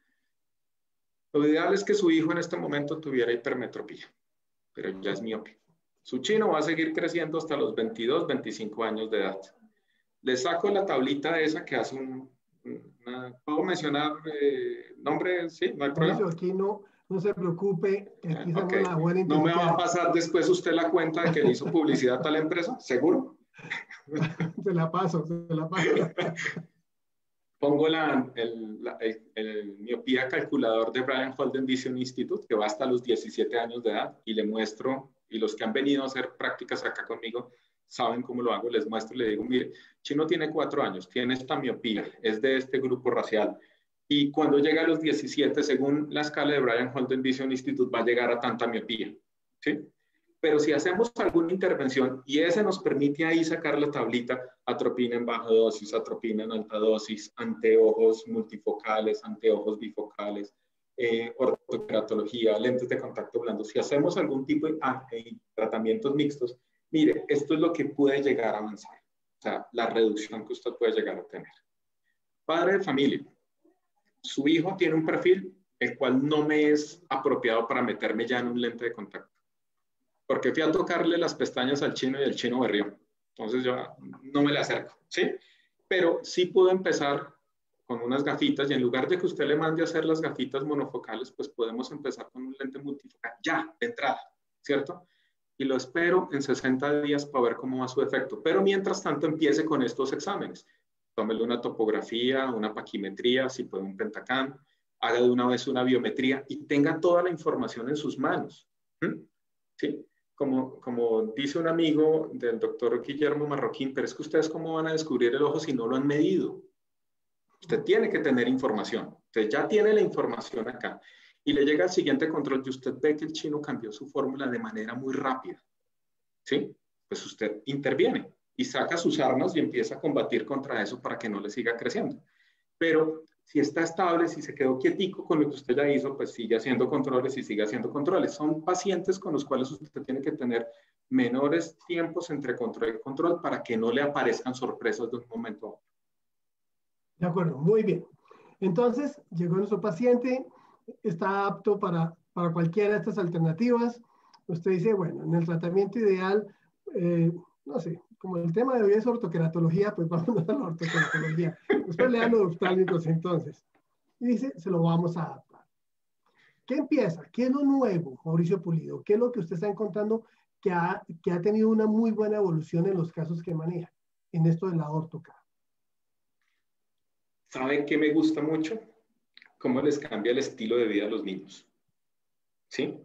Lo ideal es que su hijo en este momento tuviera hipermetropía, pero ya es miope. Su chino va a seguir creciendo hasta los 22, 25 años de edad. Le saco la tablita esa que hace ¿puedo mencionar nombre? Sí, no hay problema. Aquí no se preocupe, aquí Okay. la buena ¿No me va a pasar después usted la cuenta de que le hizo publicidad a tal empresa? ¿Seguro? Se la paso. Pongo el miopía calculador de Brian Holden Vision Institute, que va hasta los 17 años de edad, y le muestro, y los que han venido a hacer prácticas acá conmigo saben cómo lo hago, les muestro y le digo, mire, Chino tiene 4 años, tiene esta miopía, es de este grupo racial, y cuando llega a los 17, según la escala de Brian Holden Vision Institute, va a llegar a tanta miopía, ¿sí? Pero si hacemos alguna intervención y ese nos permite ahí sacar la tablita, atropina en baja dosis, atropina en alta dosis, anteojos multifocales, anteojos bifocales, ortokeratología, lentes de contacto blando, si hacemos algún tipo de tratamientos mixtos, mire, esto es lo que puede llegar a avanzar, o sea, la reducción que usted puede llegar a tener. Padre de familia, su hijo tiene un perfil el cual no me es apropiado para meterme ya en un lente de contacto. Porque fui a tocarle las pestañas al chino y el chino berrió. Entonces yo no me le acerco, ¿sí? Pero sí puedo empezar con unas gafitas y en lugar de que usted le mande a hacer las gafitas monofocales, pues podemos empezar con un lente multifocal ya, de entrada, ¿cierto? Y lo espero en 60 días para ver cómo va su efecto. Pero mientras tanto empiece con estos exámenes. Tómele una topografía, una paquimetría, si puede un pentacam, haga de una vez una biometría y tenga toda la información en sus manos. ¿Sí? Como dice un amigo del doctor Guillermo Marroquín, pero es que ustedes cómo van a descubrir el ojo si no lo han medido. Usted tiene que tener información. Usted ya tiene la información acá. y le llega al siguiente control y usted ve que el chino cambió su fórmula de manera muy rápida, ¿sí? Pues usted interviene y saca sus armas y empieza a combatir contra eso para que no le siga creciendo. Pero si está estable, si se quedó quietico con lo que usted ya hizo, pues sigue haciendo controles y sigue haciendo controles. Son pacientes con los cuales usted tiene que tener menores tiempos entre control y control para que no le aparezcan sorpresas de un momento a otro. De acuerdo, muy bien. Entonces, llegó nuestro paciente, está apto para cualquiera de estas alternativas. Usted dice, bueno, en el tratamiento ideal, no sé, como el tema de hoy es ortoqueratología, pues vamos a la ortoqueratología. Después le dan los oftálmicos entonces. Y dice, se lo vamos a adaptar. ¿Qué empieza? ¿Qué es lo nuevo, Mauricio Pulido? ¿Qué es lo que usted está encontrando que ha tenido una muy buena evolución en los casos que maneja en esto de la ortoca? ¿Sabe qué me gusta mucho? Cómo les cambia el estilo de vida a los niños. ¿Sí?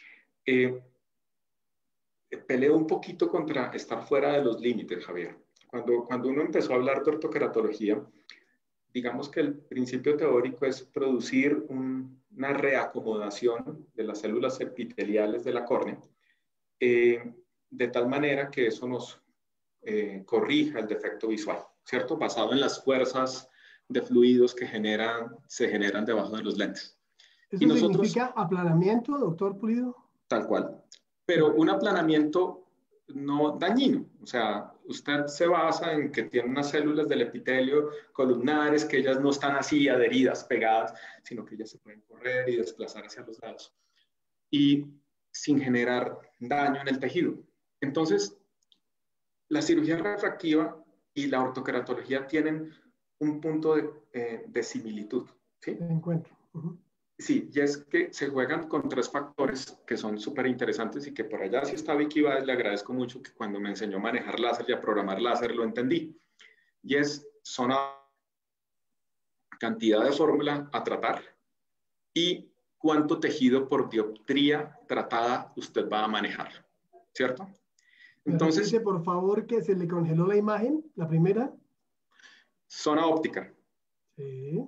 Peleo un poquito contra estar fuera de los límites, Javier. Cuando uno empezó a hablar de ortoqueratología, digamos que el principio teórico es producir una reacomodación de las células epiteliales de la córnea, de tal manera que eso nos corrija el defecto visual, ¿cierto? Basado en las fuerzas de fluidos que se generan debajo de los lentes. ¿Eso significa aplanamiento, doctor Pulido? Tal cual. Pero un aplanamiento no dañino. O sea, usted se basa en que tiene unas células del epitelio columnares, que ellas no están así adheridas, pegadas, sino que ellas se pueden correr y desplazar hacia los lados. Y sin generar daño en el tejido. Entonces, la cirugía refractiva y la ortoqueratología tienen un punto de similitud. ¿Sí? De encuentro. Sí, y es que se juegan con tres factores que son súper interesantes y que por allá sí está Vicky Báez, le agradezco mucho que cuando me enseñó a manejar láser y a programar láser lo entendí. Y es cantidad de fórmula a tratar y cuánto tejido por dioptría tratada usted va a manejar, ¿cierto? Entonces, repite, por favor, que se le congeló la imagen, la primera. Zona óptica. Sí.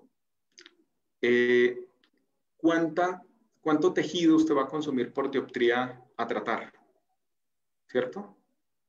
¿Cuánto tejido usted va a consumir por dioptría a tratar? ¿Cierto?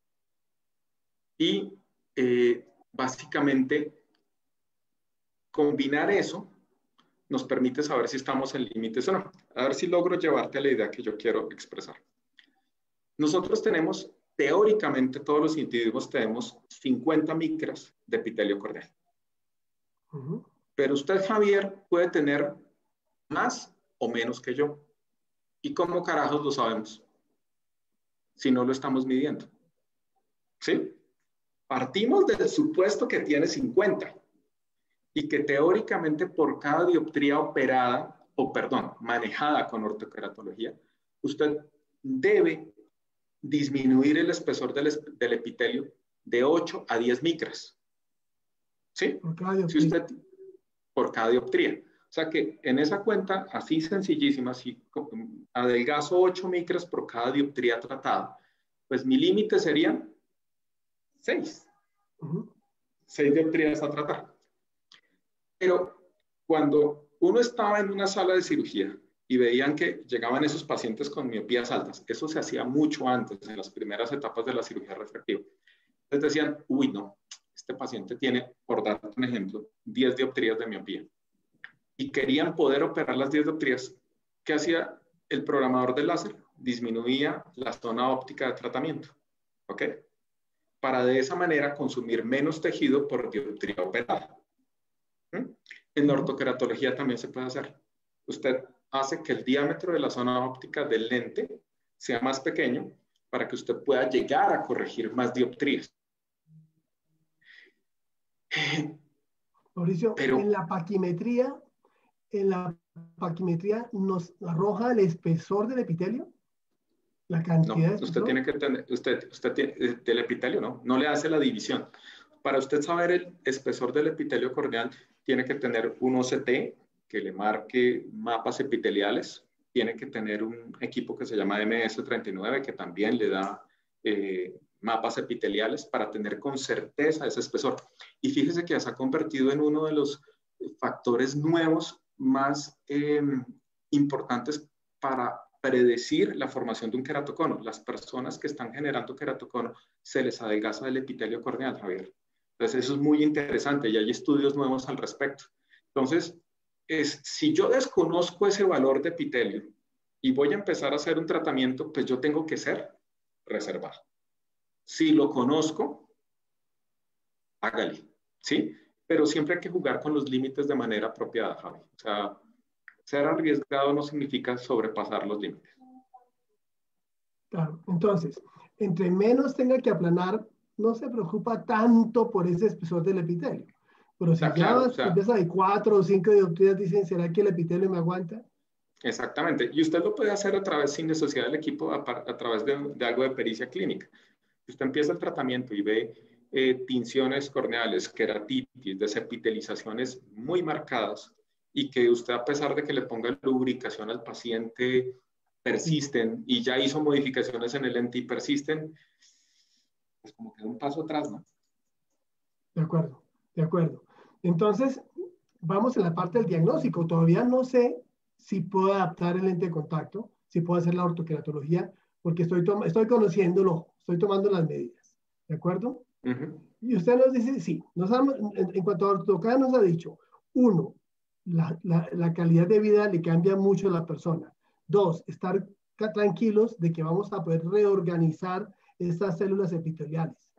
Y básicamente combinar eso nos permite saber si estamos en límites o no. A ver si logro llevarte a la idea que yo quiero expresar. Nosotros tenemos, teóricamente, todos los individuos tenemos 50 micras de epitelio corneal. Pero usted, Javier, puede tener más o menos que yo. ¿Y cómo carajos lo sabemos? Si no lo estamos midiendo. ¿Sí? Partimos del supuesto que tiene 50 y que teóricamente por cada dioptría operada, manejada con ortoqueratología, usted debe disminuir el espesor del epitelio de 8 a 10 micras. ¿Sí? Por cada dioptría. Por cada dioptría. O sea que en esa cuenta, así sencillísima, si adelgazo 8 micras por cada dioptría tratada, pues mi límite serían 6. 6 dioptrías a tratar. Pero cuando uno estaba en una sala de cirugía y veían que llegaban esos pacientes con miopías altas, eso se hacía mucho antes, en las primeras etapas de la cirugía refractiva. Entonces decían, uy, no, este paciente tiene, por darte un ejemplo, 10 dioptrías de miopía. Y querían poder operar las 10 dioptrías. ¿Qué hacía el programador del láser? Disminuía la zona óptica de tratamiento. ¿Ok? Para de esa manera consumir menos tejido por dioptría operada. En la ortoqueratología también se puede hacer. Usted hace que el diámetro de la zona óptica del lente sea más pequeño para que usted pueda llegar a corregir más dioptrías. Mauricio, en la paquimetría nos arroja el espesor del epitelio, la cantidad de espesor. Usted tiene que tener, usted tiene, del epitelio no le hace la división. Para usted saber el espesor del epitelio corneal, tiene que tener un OCT que le marque mapas epiteliales, tiene que tener un equipo que se llama MS39 que también le da mapas epiteliales para tener con certeza ese espesor. Y fíjese que se ha convertido en uno de los factores nuevos más importantes para predecir la formación de un queratocono. Las personas que están generando queratocono se les adelgaza el epitelio corneal, Javier. Entonces, eso es muy interesante y hay estudios nuevos al respecto. Entonces, si yo desconozco ese valor de epitelio y voy a empezar a hacer un tratamiento, pues yo tengo que ser reservado. Si lo conozco, hágale, ¿sí? Pero siempre hay que jugar con los límites de manera apropiada, Javi. O sea, ser arriesgado no significa sobrepasar los límites. Claro, entonces, entre menos tenga que aplanar, no se preocupa tanto por ese espesor del epitelio. Pero si ya claro, empieza de 4 o 5 dioptrías, dicen, ¿será que el epitelio me aguanta? Exactamente. Y usted lo puede hacer a través, sin necesidad del equipo, a través de algo de pericia clínica. Usted empieza el tratamiento y ve tinciones corneales, queratitis, desepitelizaciones muy marcadas y que usted, a pesar de que le ponga lubricación al paciente, persisten y ya hizo modificaciones en el lente y persisten, pues como que da un paso atrás, ¿no? De acuerdo, de acuerdo. Entonces, vamos en la parte del diagnóstico. Todavía no sé si puedo adaptar el lente de contacto, si puedo hacer la ortoqueratología, porque estoy conociéndolo, estoy tomando las medidas. ¿De acuerdo? Y usted nos dice, sí, en cuanto a ortoqueratología nos ha dicho, uno, la calidad de vida le cambia mucho a la persona. Dos, estar tranquilos de que vamos a poder reorganizar estas células epiteliales.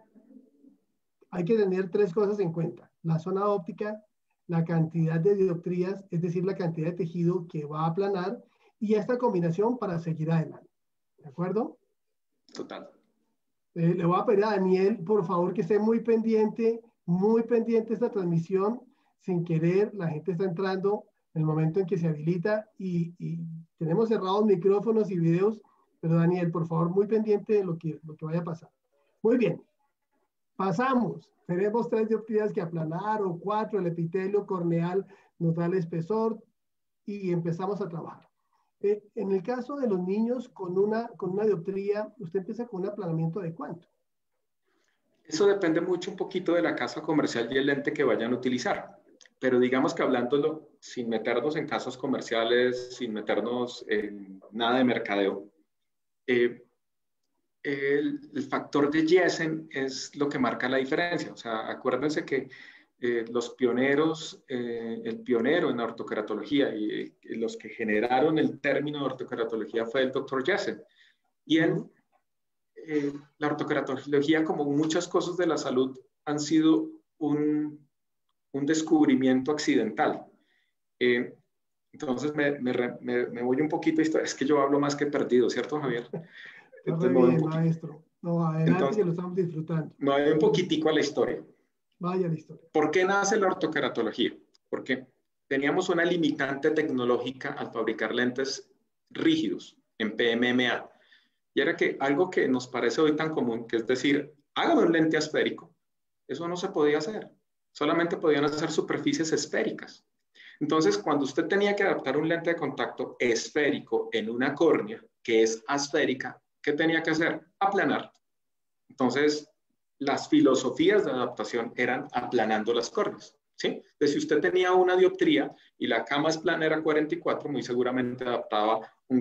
Hay que tener 3 cosas en cuenta: la zona óptica, la cantidad de dioptrías, es decir, la cantidad de tejido que va a aplanar, y esta combinación para seguir adelante. ¿De acuerdo? Total. Le voy a pedir a Daniel, por favor, que esté muy pendiente de esta transmisión. Sin querer, la gente está entrando en el momento en que se habilita y tenemos cerrados micrófonos y videos, pero Daniel, por favor, muy pendiente de lo que vaya a pasar. Muy bien. Pasamos, tenemos 3 dioptrías que aplanar o 4, el epitelio corneal nos da el espesor y empezamos a trabajar. En el caso de los niños con una dioptría, usted empieza con un aplanamiento de ¿cuánto? Eso depende mucho un poquito de la casa comercial y el lente que vayan a utilizar. Pero digamos que hablándolo sin meternos en casos comerciales, sin meternos en nada de mercadeo, el factor de Jessen es lo que marca la diferencia. O sea, acuérdense que los pioneros, el pionero en la ortoqueratología y los que generaron el término de ortoqueratología fue el doctor Jessen. Y él, la ortoqueratología, como muchas cosas de la salud, han sido un descubrimiento accidental. Entonces me voy un poquito, es que yo hablo más que perdido, ¿cierto, Javier? Entonces, muy bien, maestro. No, adelante, entonces, que lo estamos disfrutando. Me voy un poquitico a la historia. Vaya a la historia. ¿Por qué nace la ortoqueratología? Porque teníamos una limitante tecnológica al fabricar lentes rígidos en PMMA. Y era que algo que nos parece hoy tan común, que es decir, hágame un lente esférico, eso no se podía hacer. Solamente podían hacer superficies esféricas. Entonces, cuando usted tenía que adaptar un lente de contacto esférico en una córnea que es asférica, ¿qué tenía que hacer? Aplanar. Entonces, las filosofías de adaptación eran aplanando las córneas, ¿sí? Entonces, si usted tenía una dioptría y la cama es plana era 44, muy seguramente adaptaba un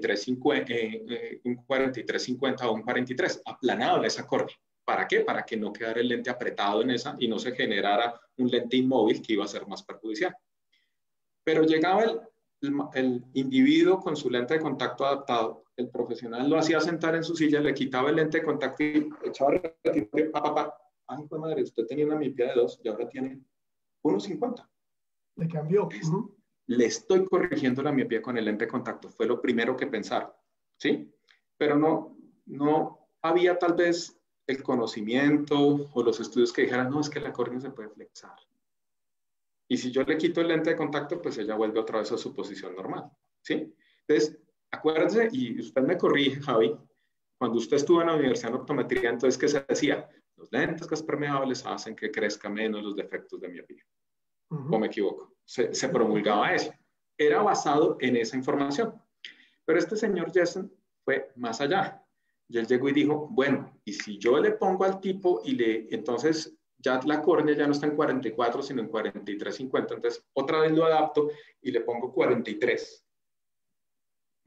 43-50 o un 43, aplanaba esa córnea. ¿Para qué? Para que no quedara el lente apretado en esa y no se generara un lente inmóvil que iba a ser más perjudicial. Pero llegaba el individuo con su lente de contacto adaptado, el profesional lo hacía sentar en su silla, le quitaba el lente de contacto y echaba ay, pues madre, usted tenía una miopía de 2 y ahora tiene 1.50. Le cambió. Le estoy corrigiendo la miopía con el lente de contacto. Fue lo primero que pensaron, ¿sí? Pero no había tal vez el conocimiento o los estudios que dijeran, no, es que la córnea se puede flexar. Y si yo le quito el lente de contacto, pues ella vuelve otra vez a su posición normal, ¿sí? Entonces, acuérdense, y usted me corrige, Javi, cuando usted estuvo en la universidad de optometría, entonces, ¿qué se decía? Los lentes gas permeables hacen que crezca menos los defectos de miopía. ¿O me equivoco? Se promulgaba eso. Era basado en esa información. Pero este señor Jessen fue más allá. Y él llegó y dijo, bueno, y si yo le pongo al tipo y entonces ya la córnea ya no está en 44, sino en 43-50, entonces otra vez lo adapto y le pongo 43.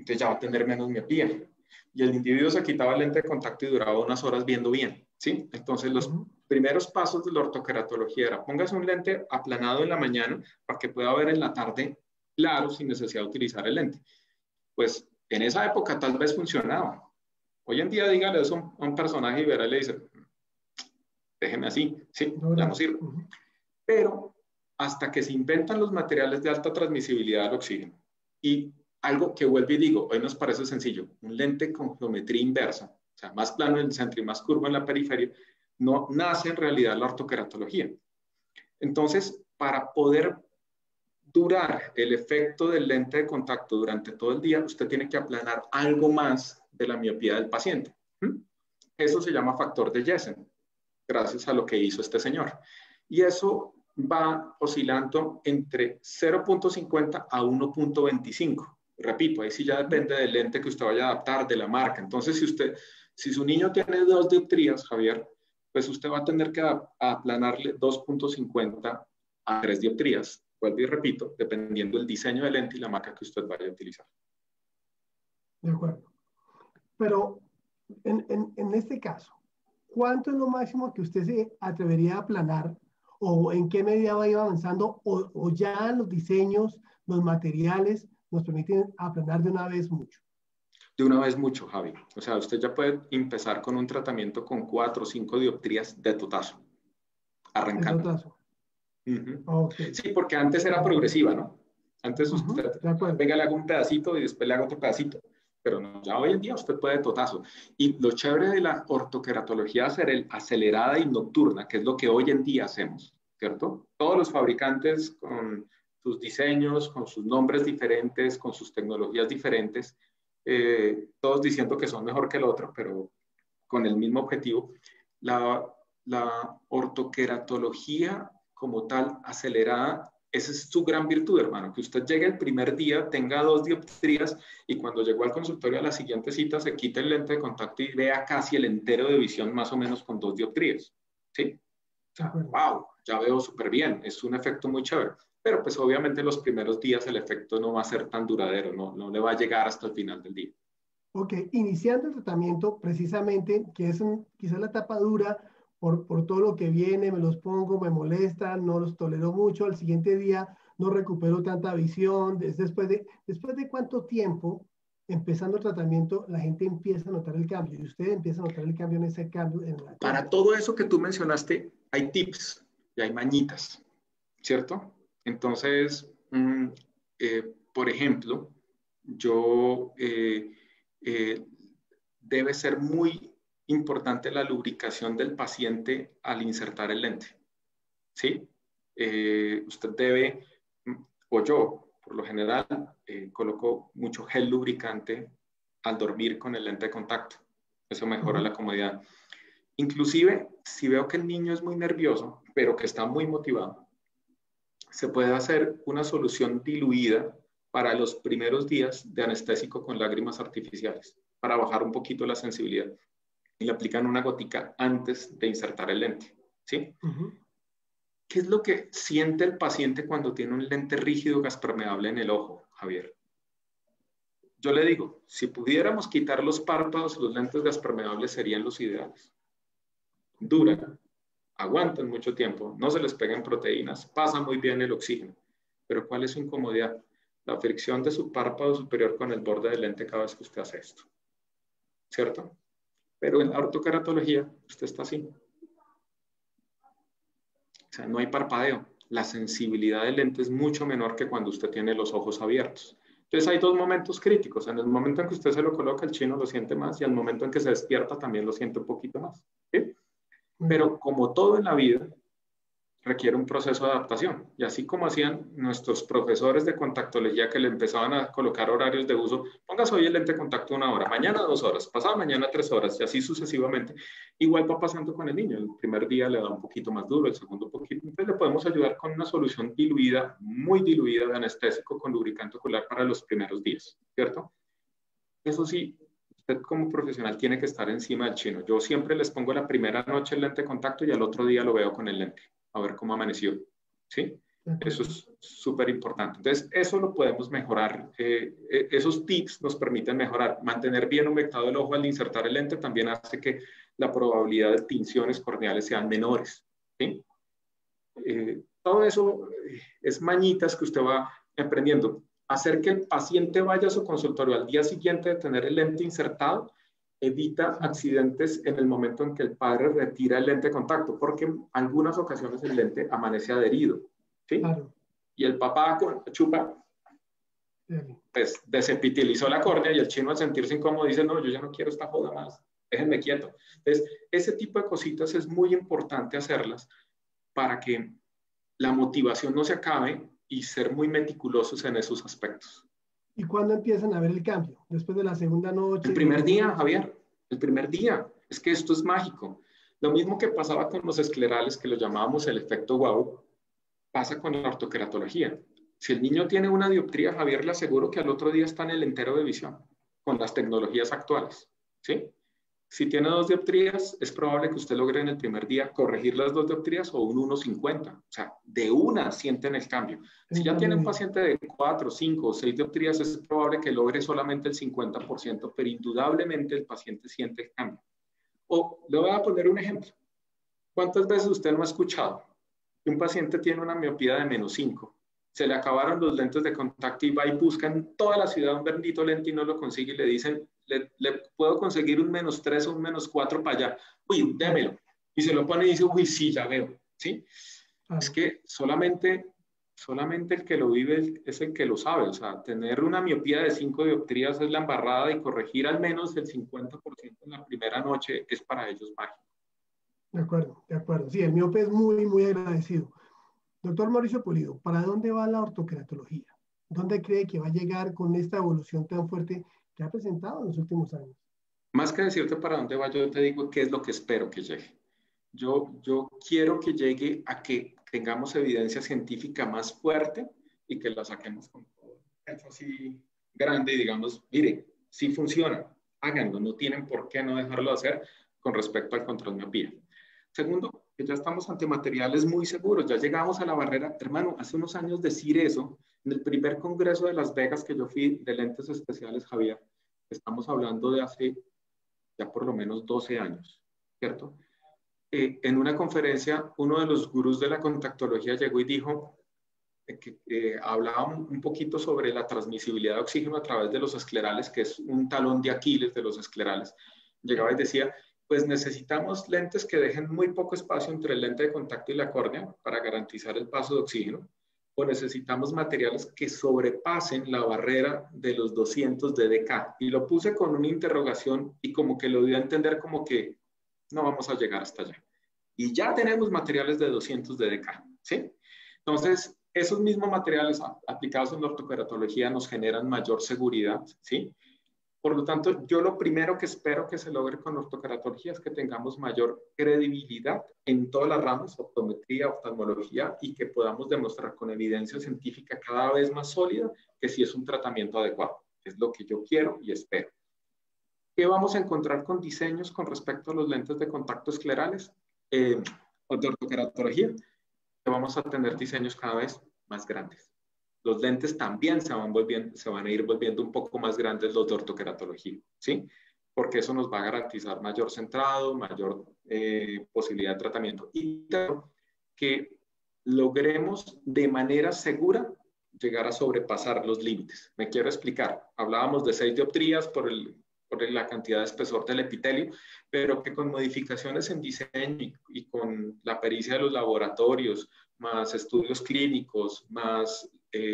entonces ya va a tener menos miopía. Y el individuo se quitaba el lente de contacto y duraba unas horas viendo bien, ¿sí? Entonces los primeros pasos de la ortoqueratología era póngase un lente aplanado en la mañana para que pueda ver en la tarde claro sin necesidad de utilizar el lente. Pues en esa época tal vez funcionaba. Hoy en día dígale eso a un personaje y verá y le dice, déjeme así, sí, ya no sirve. Pero hasta que se inventan los materiales de alta transmisibilidad al oxígeno y algo que vuelvo y digo, hoy nos parece sencillo, un lente con geometría inversa, o sea, más plano en el centro y más curvo en la periferia, no nace en realidad la ortoqueratología. Entonces, para poder durar el efecto del lente de contacto durante todo el día, usted tiene que aplanar algo más de la miopía del paciente. Eso se llama factor de Jessen, gracias a lo que hizo este señor. Y eso va oscilando entre 0.50 a 1.25. Repito, ahí sí ya depende del lente que usted vaya a adaptar, de la marca. Entonces, si su niño tiene 2 dioptrías, Javier, pues usted va a tener que aplanarle 2.50 a 3 dioptrías. Vuelvo y repito, dependiendo del diseño del lente y la marca que usted vaya a utilizar. De acuerdo. Pero en este caso, ¿cuánto es lo máximo que usted se atrevería a aplanar? ¿O en qué medida va a ir avanzando? ¿O ya los diseños, los materiales nos permiten aplanar de una vez mucho? De una vez mucho, Javi. O sea, usted ya puede empezar con un tratamiento con 4 o 5 dioptrías de totazo, arrancando. De totazo. Okay. Sí, porque antes era progresiva, ¿no? Antes usted, venga, le hago un pedacito y después le hago otro pedacito. Pero no, ya hoy en día usted puede de totazo. Y lo chévere de la ortoqueratología acelerada y nocturna, que es lo que hoy en día hacemos, ¿cierto? Todos los fabricantes con sus diseños, con sus nombres diferentes, con sus tecnologías diferentes, todos diciendo que son mejor que el otro, pero con el mismo objetivo. La ortoqueratología como tal, acelerada, esa es su gran virtud, hermano, que usted llegue el primer día, tenga 2 dioptrías y cuando llegó al consultorio a la siguiente cita se quite el lente de contacto y vea casi el entero de visión más o menos con 2 dioptrías. ¿Sí? O sea, wow, ya veo súper bien, es un efecto muy chévere. Pero pues obviamente los primeros días el efecto no va a ser tan duradero, no le va a llegar hasta el final del día. Ok, iniciando el tratamiento precisamente, que es quizás la etapa dura, por todo lo que viene, me los pongo, me molestan, no los tolero mucho, al siguiente día no recupero tanta visión. Después de cuánto tiempo, empezando el tratamiento, la gente empieza a notar el cambio y usted empieza a notar el cambio en ese cambio. Para todo eso que tú mencionaste, hay tips y hay mañitas, ¿cierto? Entonces, por ejemplo, debe ser muy importante la lubricación del paciente al insertar el lente. ¿Sí? Usted debe, o yo, por lo general, coloco mucho gel lubricante al dormir con el lente de contacto. Eso mejora la comodidad. Inclusive, si veo que el niño es muy nervioso, pero que está muy motivado, se puede hacer una solución diluida para los primeros días de anestésico con lágrimas artificiales, para bajar un poquito la sensibilidad. Y le aplican una gotica antes de insertar el lente, ¿sí? ¿Qué es lo que siente el paciente cuando tiene un lente rígido gaspermeable en el ojo, Javier? Yo le digo, si pudiéramos quitar los párpados, los lentes gaspermeables serían los ideales. Duran, aguantan mucho tiempo, no se les pegan proteínas, pasa muy bien el oxígeno. Pero ¿cuál es su incomodidad? La fricción de su párpado superior con el borde del lente cada vez que usted hace esto. ¿Cierto? Pero en la ortoqueratología, usted está así. O sea, no hay parpadeo. La sensibilidad del lente es mucho menor que cuando usted tiene los ojos abiertos. Entonces hay 2 momentos críticos. En el momento en que usted se lo coloca, el chino lo siente más y al momento en que se despierta también lo siente un poquito más. ¿Sí? Pero como todo en la vida, requiere un proceso de adaptación. Y así como hacían nuestros profesores de contactología que le empezaban a colocar horarios de uso, póngase hoy el lente de contacto 1 hora, mañana 2 horas, pasado mañana 3 horas, y así sucesivamente. Igual va pasando con el niño. El primer día le da un poquito más duro, el segundo poquito. Entonces le podemos ayudar con una solución diluida, muy diluida de anestésico con lubricante ocular para los primeros días, ¿cierto? Eso sí, usted como profesional tiene que estar encima del chino. Yo siempre les pongo la primera noche el lente de contacto y al otro día lo veo con el lente, a ver cómo amaneció, ¿sí? Eso es súper importante. Entonces, eso lo podemos mejorar. Esos tips nos permiten mejorar. Mantener bien humectado el ojo al insertar el lente también hace que la probabilidad de tinciones corneales sean menores. ¿Sí? Todo eso es mañitas que usted va aprendiendo. Hacer que el paciente vaya a su consultorio al día siguiente de tener el lente insertado evita accidentes en el momento en que el padre retira el lente de contacto, porque en algunas ocasiones el lente amanece adherido. ¿Sí? Claro. Y el papá con chupa, pues desepitilizó la córnea y el chino al sentirse incómodo dice, no, yo ya no quiero esta joda más, déjenme quieto. Entonces, ese tipo de cositas es muy importante hacerlas para que la motivación no se acabe y ser muy meticulosos en esos aspectos. ¿Y cuándo empiezan a ver el cambio? Después de la segunda noche. El primer día, Javier, el primer día. Es que esto es mágico. Lo mismo que pasaba con los esclerales, que lo llamábamos el efecto wow, pasa con la ortoqueratología. Si el niño tiene una dioptría, Javier, le aseguro que al otro día está en el entero de visión, con las tecnologías actuales. ¿Sí? Si tiene 2 dioptrías, es probable que usted logre en el primer día corregir las 2 dioptrías o un 1,50. O sea, de una sienten el cambio. Si ya tiene un paciente de 4, 5 o 6 dioptrías, es probable que logre solamente el 50%, pero indudablemente el paciente siente el cambio. O le voy a poner un ejemplo. ¿Cuántas veces usted no ha escuchado que un paciente tiene una miopía de -5? Se le acabaron los lentes de contacto y va y busca en toda la ciudad un bendito lente y no lo consigue y le dicen, le puedo conseguir un -3 o un -4 para allá. Uy, démelo. Y se lo pone y dice, uy, sí, ya veo. ¿Sí? Es que solamente el que lo vive es el que lo sabe. O sea, tener una miopía de 5 dioptrías es la embarrada y corregir al menos el 50% en la primera noche es para ellos mágico. De acuerdo, de acuerdo. Sí, el miope es muy, muy agradecido. Doctor Mauricio Pulido, ¿para dónde va la ortoqueratología? ¿Dónde cree que va a llegar con esta evolución tan fuerte que ha presentado en los últimos años? Más que decirte para dónde va, yo te digo qué es lo que espero que llegue. Yo quiero que llegue a que tengamos evidencia científica más fuerte y que la saquemos con todo eso así grande y digamos, mire, sí funciona, háganlo, no tienen por qué no dejarlo hacer con respecto al control miopía. Segundo, que ya estamos ante materiales muy seguros, ya llegamos a la barrera. Hermano, hace unos años decir eso, en el primer congreso de Las Vegas que yo fui de lentes especiales, Javier, estamos hablando de hace ya por lo menos 12 años, ¿cierto? En una conferencia, uno de los gurús de la contactología llegó y dijo que hablaba un poquito sobre la transmisibilidad de oxígeno a través de los esclerales, que es un talón de Aquiles de los esclerales. Llegaba y decía, pues necesitamos lentes que dejen muy poco espacio entre el lente de contacto y la córnea para garantizar el paso de oxígeno, o necesitamos materiales que sobrepasen la barrera de los 200 de dK. Y lo puse con una interrogación y como que lo dio a entender como que no vamos a llegar hasta allá. Y ya tenemos materiales de 200 de dK, ¿sí? Entonces, esos mismos materiales aplicados en la ortoqueratología nos generan mayor seguridad, ¿sí? Por lo tanto, yo lo primero que espero que se logre con ortoqueratología es que tengamos mayor credibilidad en todas las ramas, optometría, oftalmología, y que podamos demostrar con evidencia científica cada vez más sólida que sí es un tratamiento adecuado. Es lo que yo quiero y espero. ¿Qué vamos a encontrar con diseños con respecto a los lentes de contacto esclerales o de ortoqueratología? Que vamos a tener diseños cada vez más grandes. Los lentes también se van a ir volviendo un poco más grandes los de ortoqueratología, ¿sí? Porque eso nos va a garantizar mayor centrado, mayor posibilidad de tratamiento y que logremos de manera segura llegar a sobrepasar los límites. Me quiero explicar. Hablábamos de 6 dioptrías por la cantidad de espesor del epitelio, pero que con modificaciones en diseño y con la pericia de los laboratorios, más estudios clínicos, más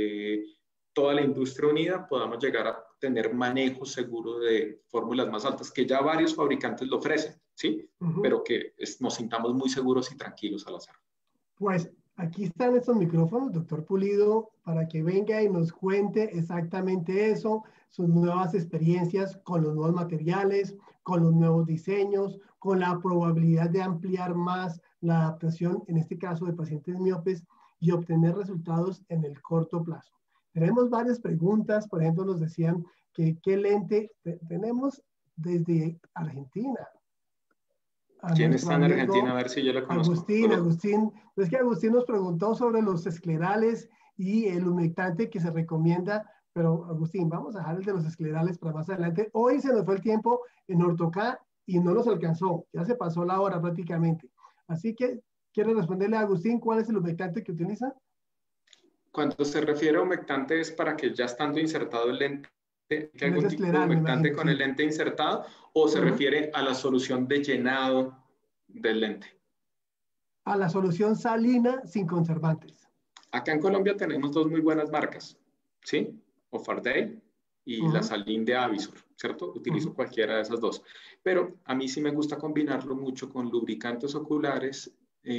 toda la industria unida, podamos llegar a tener manejo seguro de fórmulas más altas, que ya varios fabricantes lo ofrecen, ¿sí? Pero que nos sintamos muy seguros y tranquilos al hacerlo. Pues aquí están estos micrófonos, doctor Pulido, para que venga y nos cuente exactamente eso, sus nuevas experiencias con los nuevos materiales, con los nuevos diseños, con la probabilidad de ampliar más la adaptación, en este caso de pacientes miopes, y obtener resultados en el corto plazo. Tenemos varias preguntas, por ejemplo, nos decían que qué lente tenemos desde Argentina. a ¿Quién nuestro está en Argentina? A amigo ver si yo la conozco. Agustín. Agustín, es que Agustín nos preguntó sobre los esclerales y el humectante que se recomienda, pero Agustín, vamos a dejar el de los esclerales para más adelante. Hoy se nos fue el tiempo en Ortocá y no nos alcanzó, ya se pasó la hora prácticamente. Así que, ¿quiere responderle a Agustín cuál es el humectante que utiliza? Cuando se refiere a humectante es para que ya estando insertado el lente, ¿que El algún tipo de escleral, me humectante imagino, con el sí. lente insertado o se refiere a la solución de llenado del lente? A la solución salina sin conservantes. Acá en Colombia tenemos dos muy buenas marcas, ¿sí? Ofardale y la Salin de Avisor, ¿cierto? Utilizo cualquiera de esas dos. Pero a mí sí me gusta combinarlo mucho con lubricantes oculares,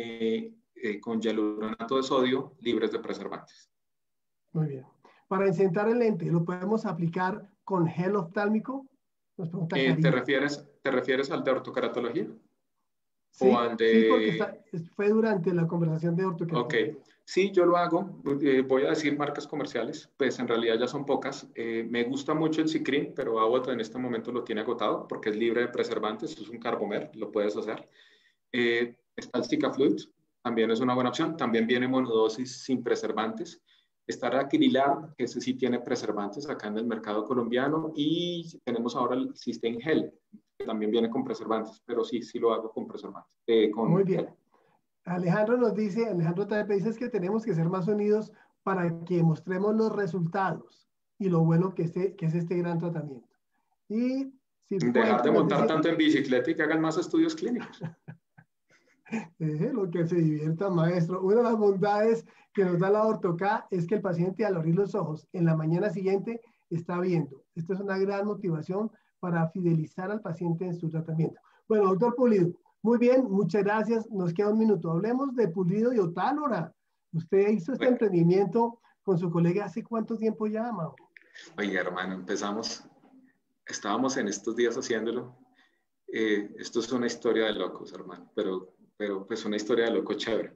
con hialuronato de sodio, libres de preservantes. Muy bien. Para insertar el lente, ¿lo podemos aplicar con gel oftálmico? Nos pregunta ¿Te Karina. refieres al de ortokeratología? ¿O Sí, al sí, porque de...? fue durante la conversación de Ok, ortoqueratología. sí, yo lo hago. Voy a decir marcas comerciales, pues en realidad ya son pocas. Me gusta mucho el Cicrin, pero Abbott en este momento lo tiene agotado porque es libre de preservantes, es un carbomer, lo puedes hacer. Está el Cicafluid, también es una buena opción. También viene monodosis sin preservantes. Está el Acrilar, que ese sí tiene preservantes acá en el mercado colombiano. Y tenemos ahora el System Gel, que también viene con preservantes, pero sí, sí lo hago con preservantes. Muy Con bien. gel. Alejandro nos dice, Alejandro Tapia dice que tenemos que ser más unidos para que mostremos los resultados y lo bueno que es este gran tratamiento. Y si Dejar de Puente nos montar dice, tanto en bicicleta y que hagan más estudios clínicos. lo que se divierta, maestro. Una de las bondades que nos da la ortoca es que el paciente al abrir los ojos en la mañana siguiente está viendo. Esta es una gran motivación para fidelizar al paciente en su tratamiento. Bueno, doctor Pulido, muy bien, muchas gracias. Nos queda un minuto. Hablemos de Pulido y Otálora. Usted hizo este Bueno, emprendimiento con su colega hace cuánto tiempo ya, Mau. oiga, hermano, estábamos en estos días haciéndolo. Esto es una historia de locos, hermano, pero pues una historia de locos chévere.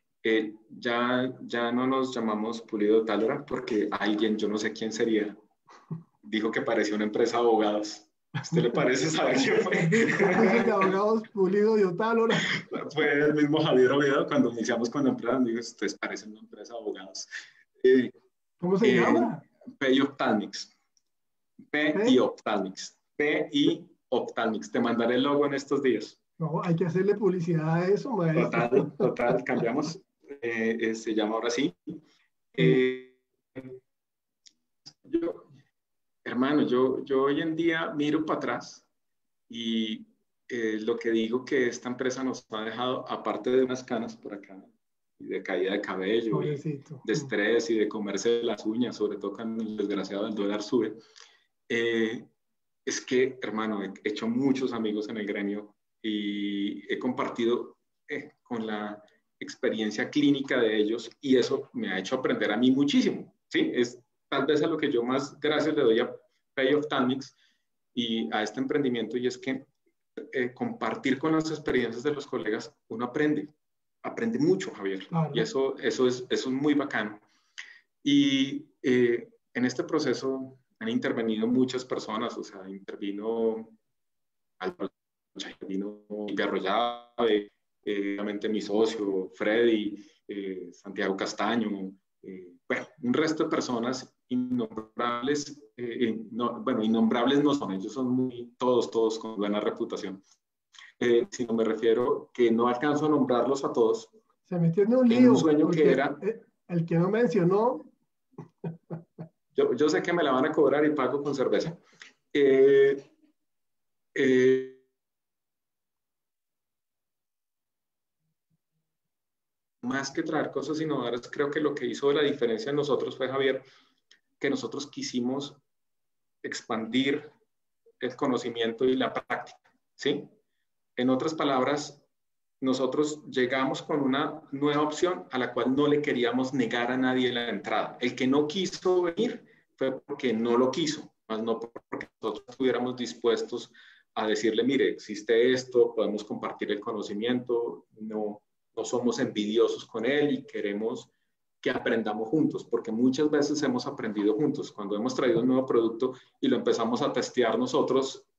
Ya no nos llamamos Pulido Otálora porque alguien, yo no sé quién sería, dijo que parecía una empresa de abogados. ¿A usted le parece saber quién fue? Dicen de abogados Pulido y Otálora. Fue el mismo Javier Oviedo cuando iniciamos con la empresa. Dijo, ustedes parecen una empresa de abogados. Eh, ¿Cómo se eh, llama? PI Ophthalmics. PI ¿Eh? Ophthalmics. PI Ophthalmics. Te mandaré el logo en estos días. No, hay que hacerle publicidad a eso, maestro. Total, cambiamos. Se llama ahora sí. Sí. Yo, hermano, yo hoy en día miro para atrás y lo que digo que esta empresa nos ha dejado, aparte de unas canas por acá, y de caída de cabello, y Pobrecito. de estrés, y de comerse las uñas, sobre todo cuando el desgraciado del dólar sube, es que, hermano, he hecho muchos amigos en el gremio y he compartido con la experiencia clínica de ellos y eso me ha hecho aprender a mí muchísimo, ¿sí? Es tal vez a lo que yo más gracias le doy a Pay Ophthalmics y a este emprendimiento y es que compartir con las experiencias de los colegas, uno aprende mucho, Javier, Claro. y eso es muy bacano. Y en este proceso han intervenido muchas personas, o sea, intervino Álvaro, intervino Arroyave, obviamente mi socio, Freddy, Santiago Castaño, bueno, un resto de personas innombrables, bueno, innombrables no son, ellos son todos con buena reputación, sino me refiero que no alcanzo a nombrarlos a todos. Se metió en un En un lío, sueño que porque era... el que no mencionó. Yo sé que me la van a cobrar y pago con cerveza. Eh, más que traer cosas innovadoras, creo que lo que hizo la diferencia en nosotros fue, Javier, que nosotros quisimos expandir el conocimiento y la práctica, ¿sí? En otras palabras, nosotros llegamos con una nueva opción a la cual no le queríamos negar a nadie la entrada. El que no quiso venir fue porque no lo quiso, más no porque nosotros estuviéramos dispuestos a decirle, mire, existe esto, podemos compartir el conocimiento, no somos envidiosos con él y queremos que aprendamos juntos, porque muchas veces hemos aprendido juntos. Cuando hemos traído un nuevo producto y lo empezamos a testear nosotros,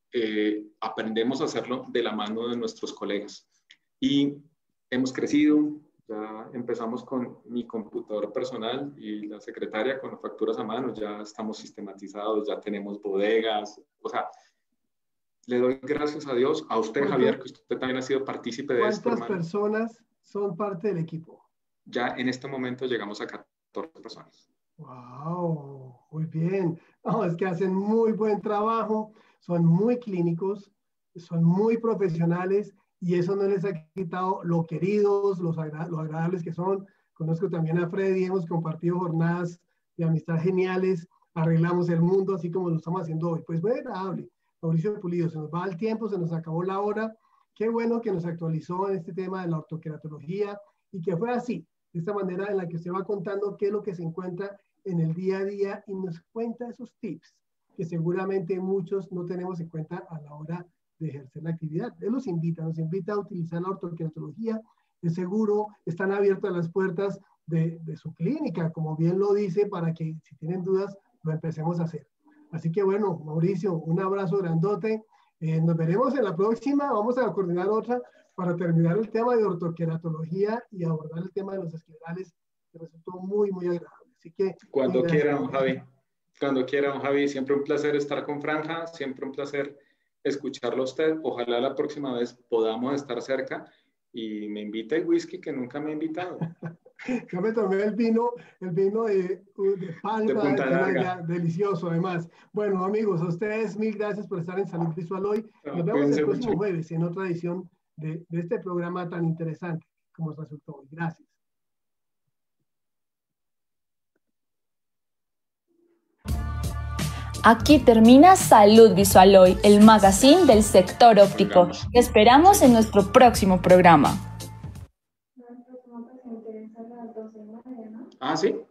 aprendemos a hacerlo de la mano de nuestros colegas. Y hemos crecido, ya empezamos con mi computador personal y la secretaria con las facturas a mano, ya estamos sistematizados, ya tenemos bodegas, o sea, le doy gracias a Dios, a usted, Javier, que usted también ha sido partícipe de esto. ¿Cuántas personas son parte del equipo? Ya en este momento llegamos a 14 personas. ¡Wow! Muy bien. No, es que hacen muy buen trabajo, son muy clínicos, son muy profesionales y eso no les ha quitado lo queridos, lo agradables que son. Conozco también a Freddy, hemos compartido jornadas de amistad geniales, arreglamos el mundo así como lo estamos haciendo hoy. Pues muy agradable. Mauricio Pulido, se nos va el tiempo, se nos acabó la hora. Qué bueno que nos actualizó en este tema de la ortoqueratología y que fue así, de esta manera en la que usted va contando qué es lo que se encuentra en el día a día y nos cuenta esos tips que seguramente muchos no tenemos en cuenta a la hora de ejercer la actividad. Él nos invita a utilizar la ortoqueratología. Es seguro, están abiertas las puertas de su clínica, como bien lo dice, para que si tienen dudas lo empecemos a hacer. Así que bueno, Mauricio, un abrazo grandote. Nos veremos en la próxima. Vamos a coordinar otra para terminar el tema de ortoqueratología y abordar el tema de los esclerales, que resultó muy, muy agradable. Así que... Cuando quiera, don Javi. Cuando quiera, don Javi. Siempre un placer estar con Franja, siempre un placer escucharlo a usted. Ojalá la próxima vez podamos estar cerca y me invite el whisky que nunca me ha invitado. Yo me tomé el vino de Palma, de Punta Larga. Delicioso además. Bueno, amigos, a ustedes mil gracias por estar en Salud Visual hoy. Nos vemos el próximo jueves en otra edición de este programa tan interesante como resultó hoy. Gracias. Aquí termina Salud Visual Hoy, el magazine del sector óptico. Te esperamos en nuestro próximo programa. Ah, sí.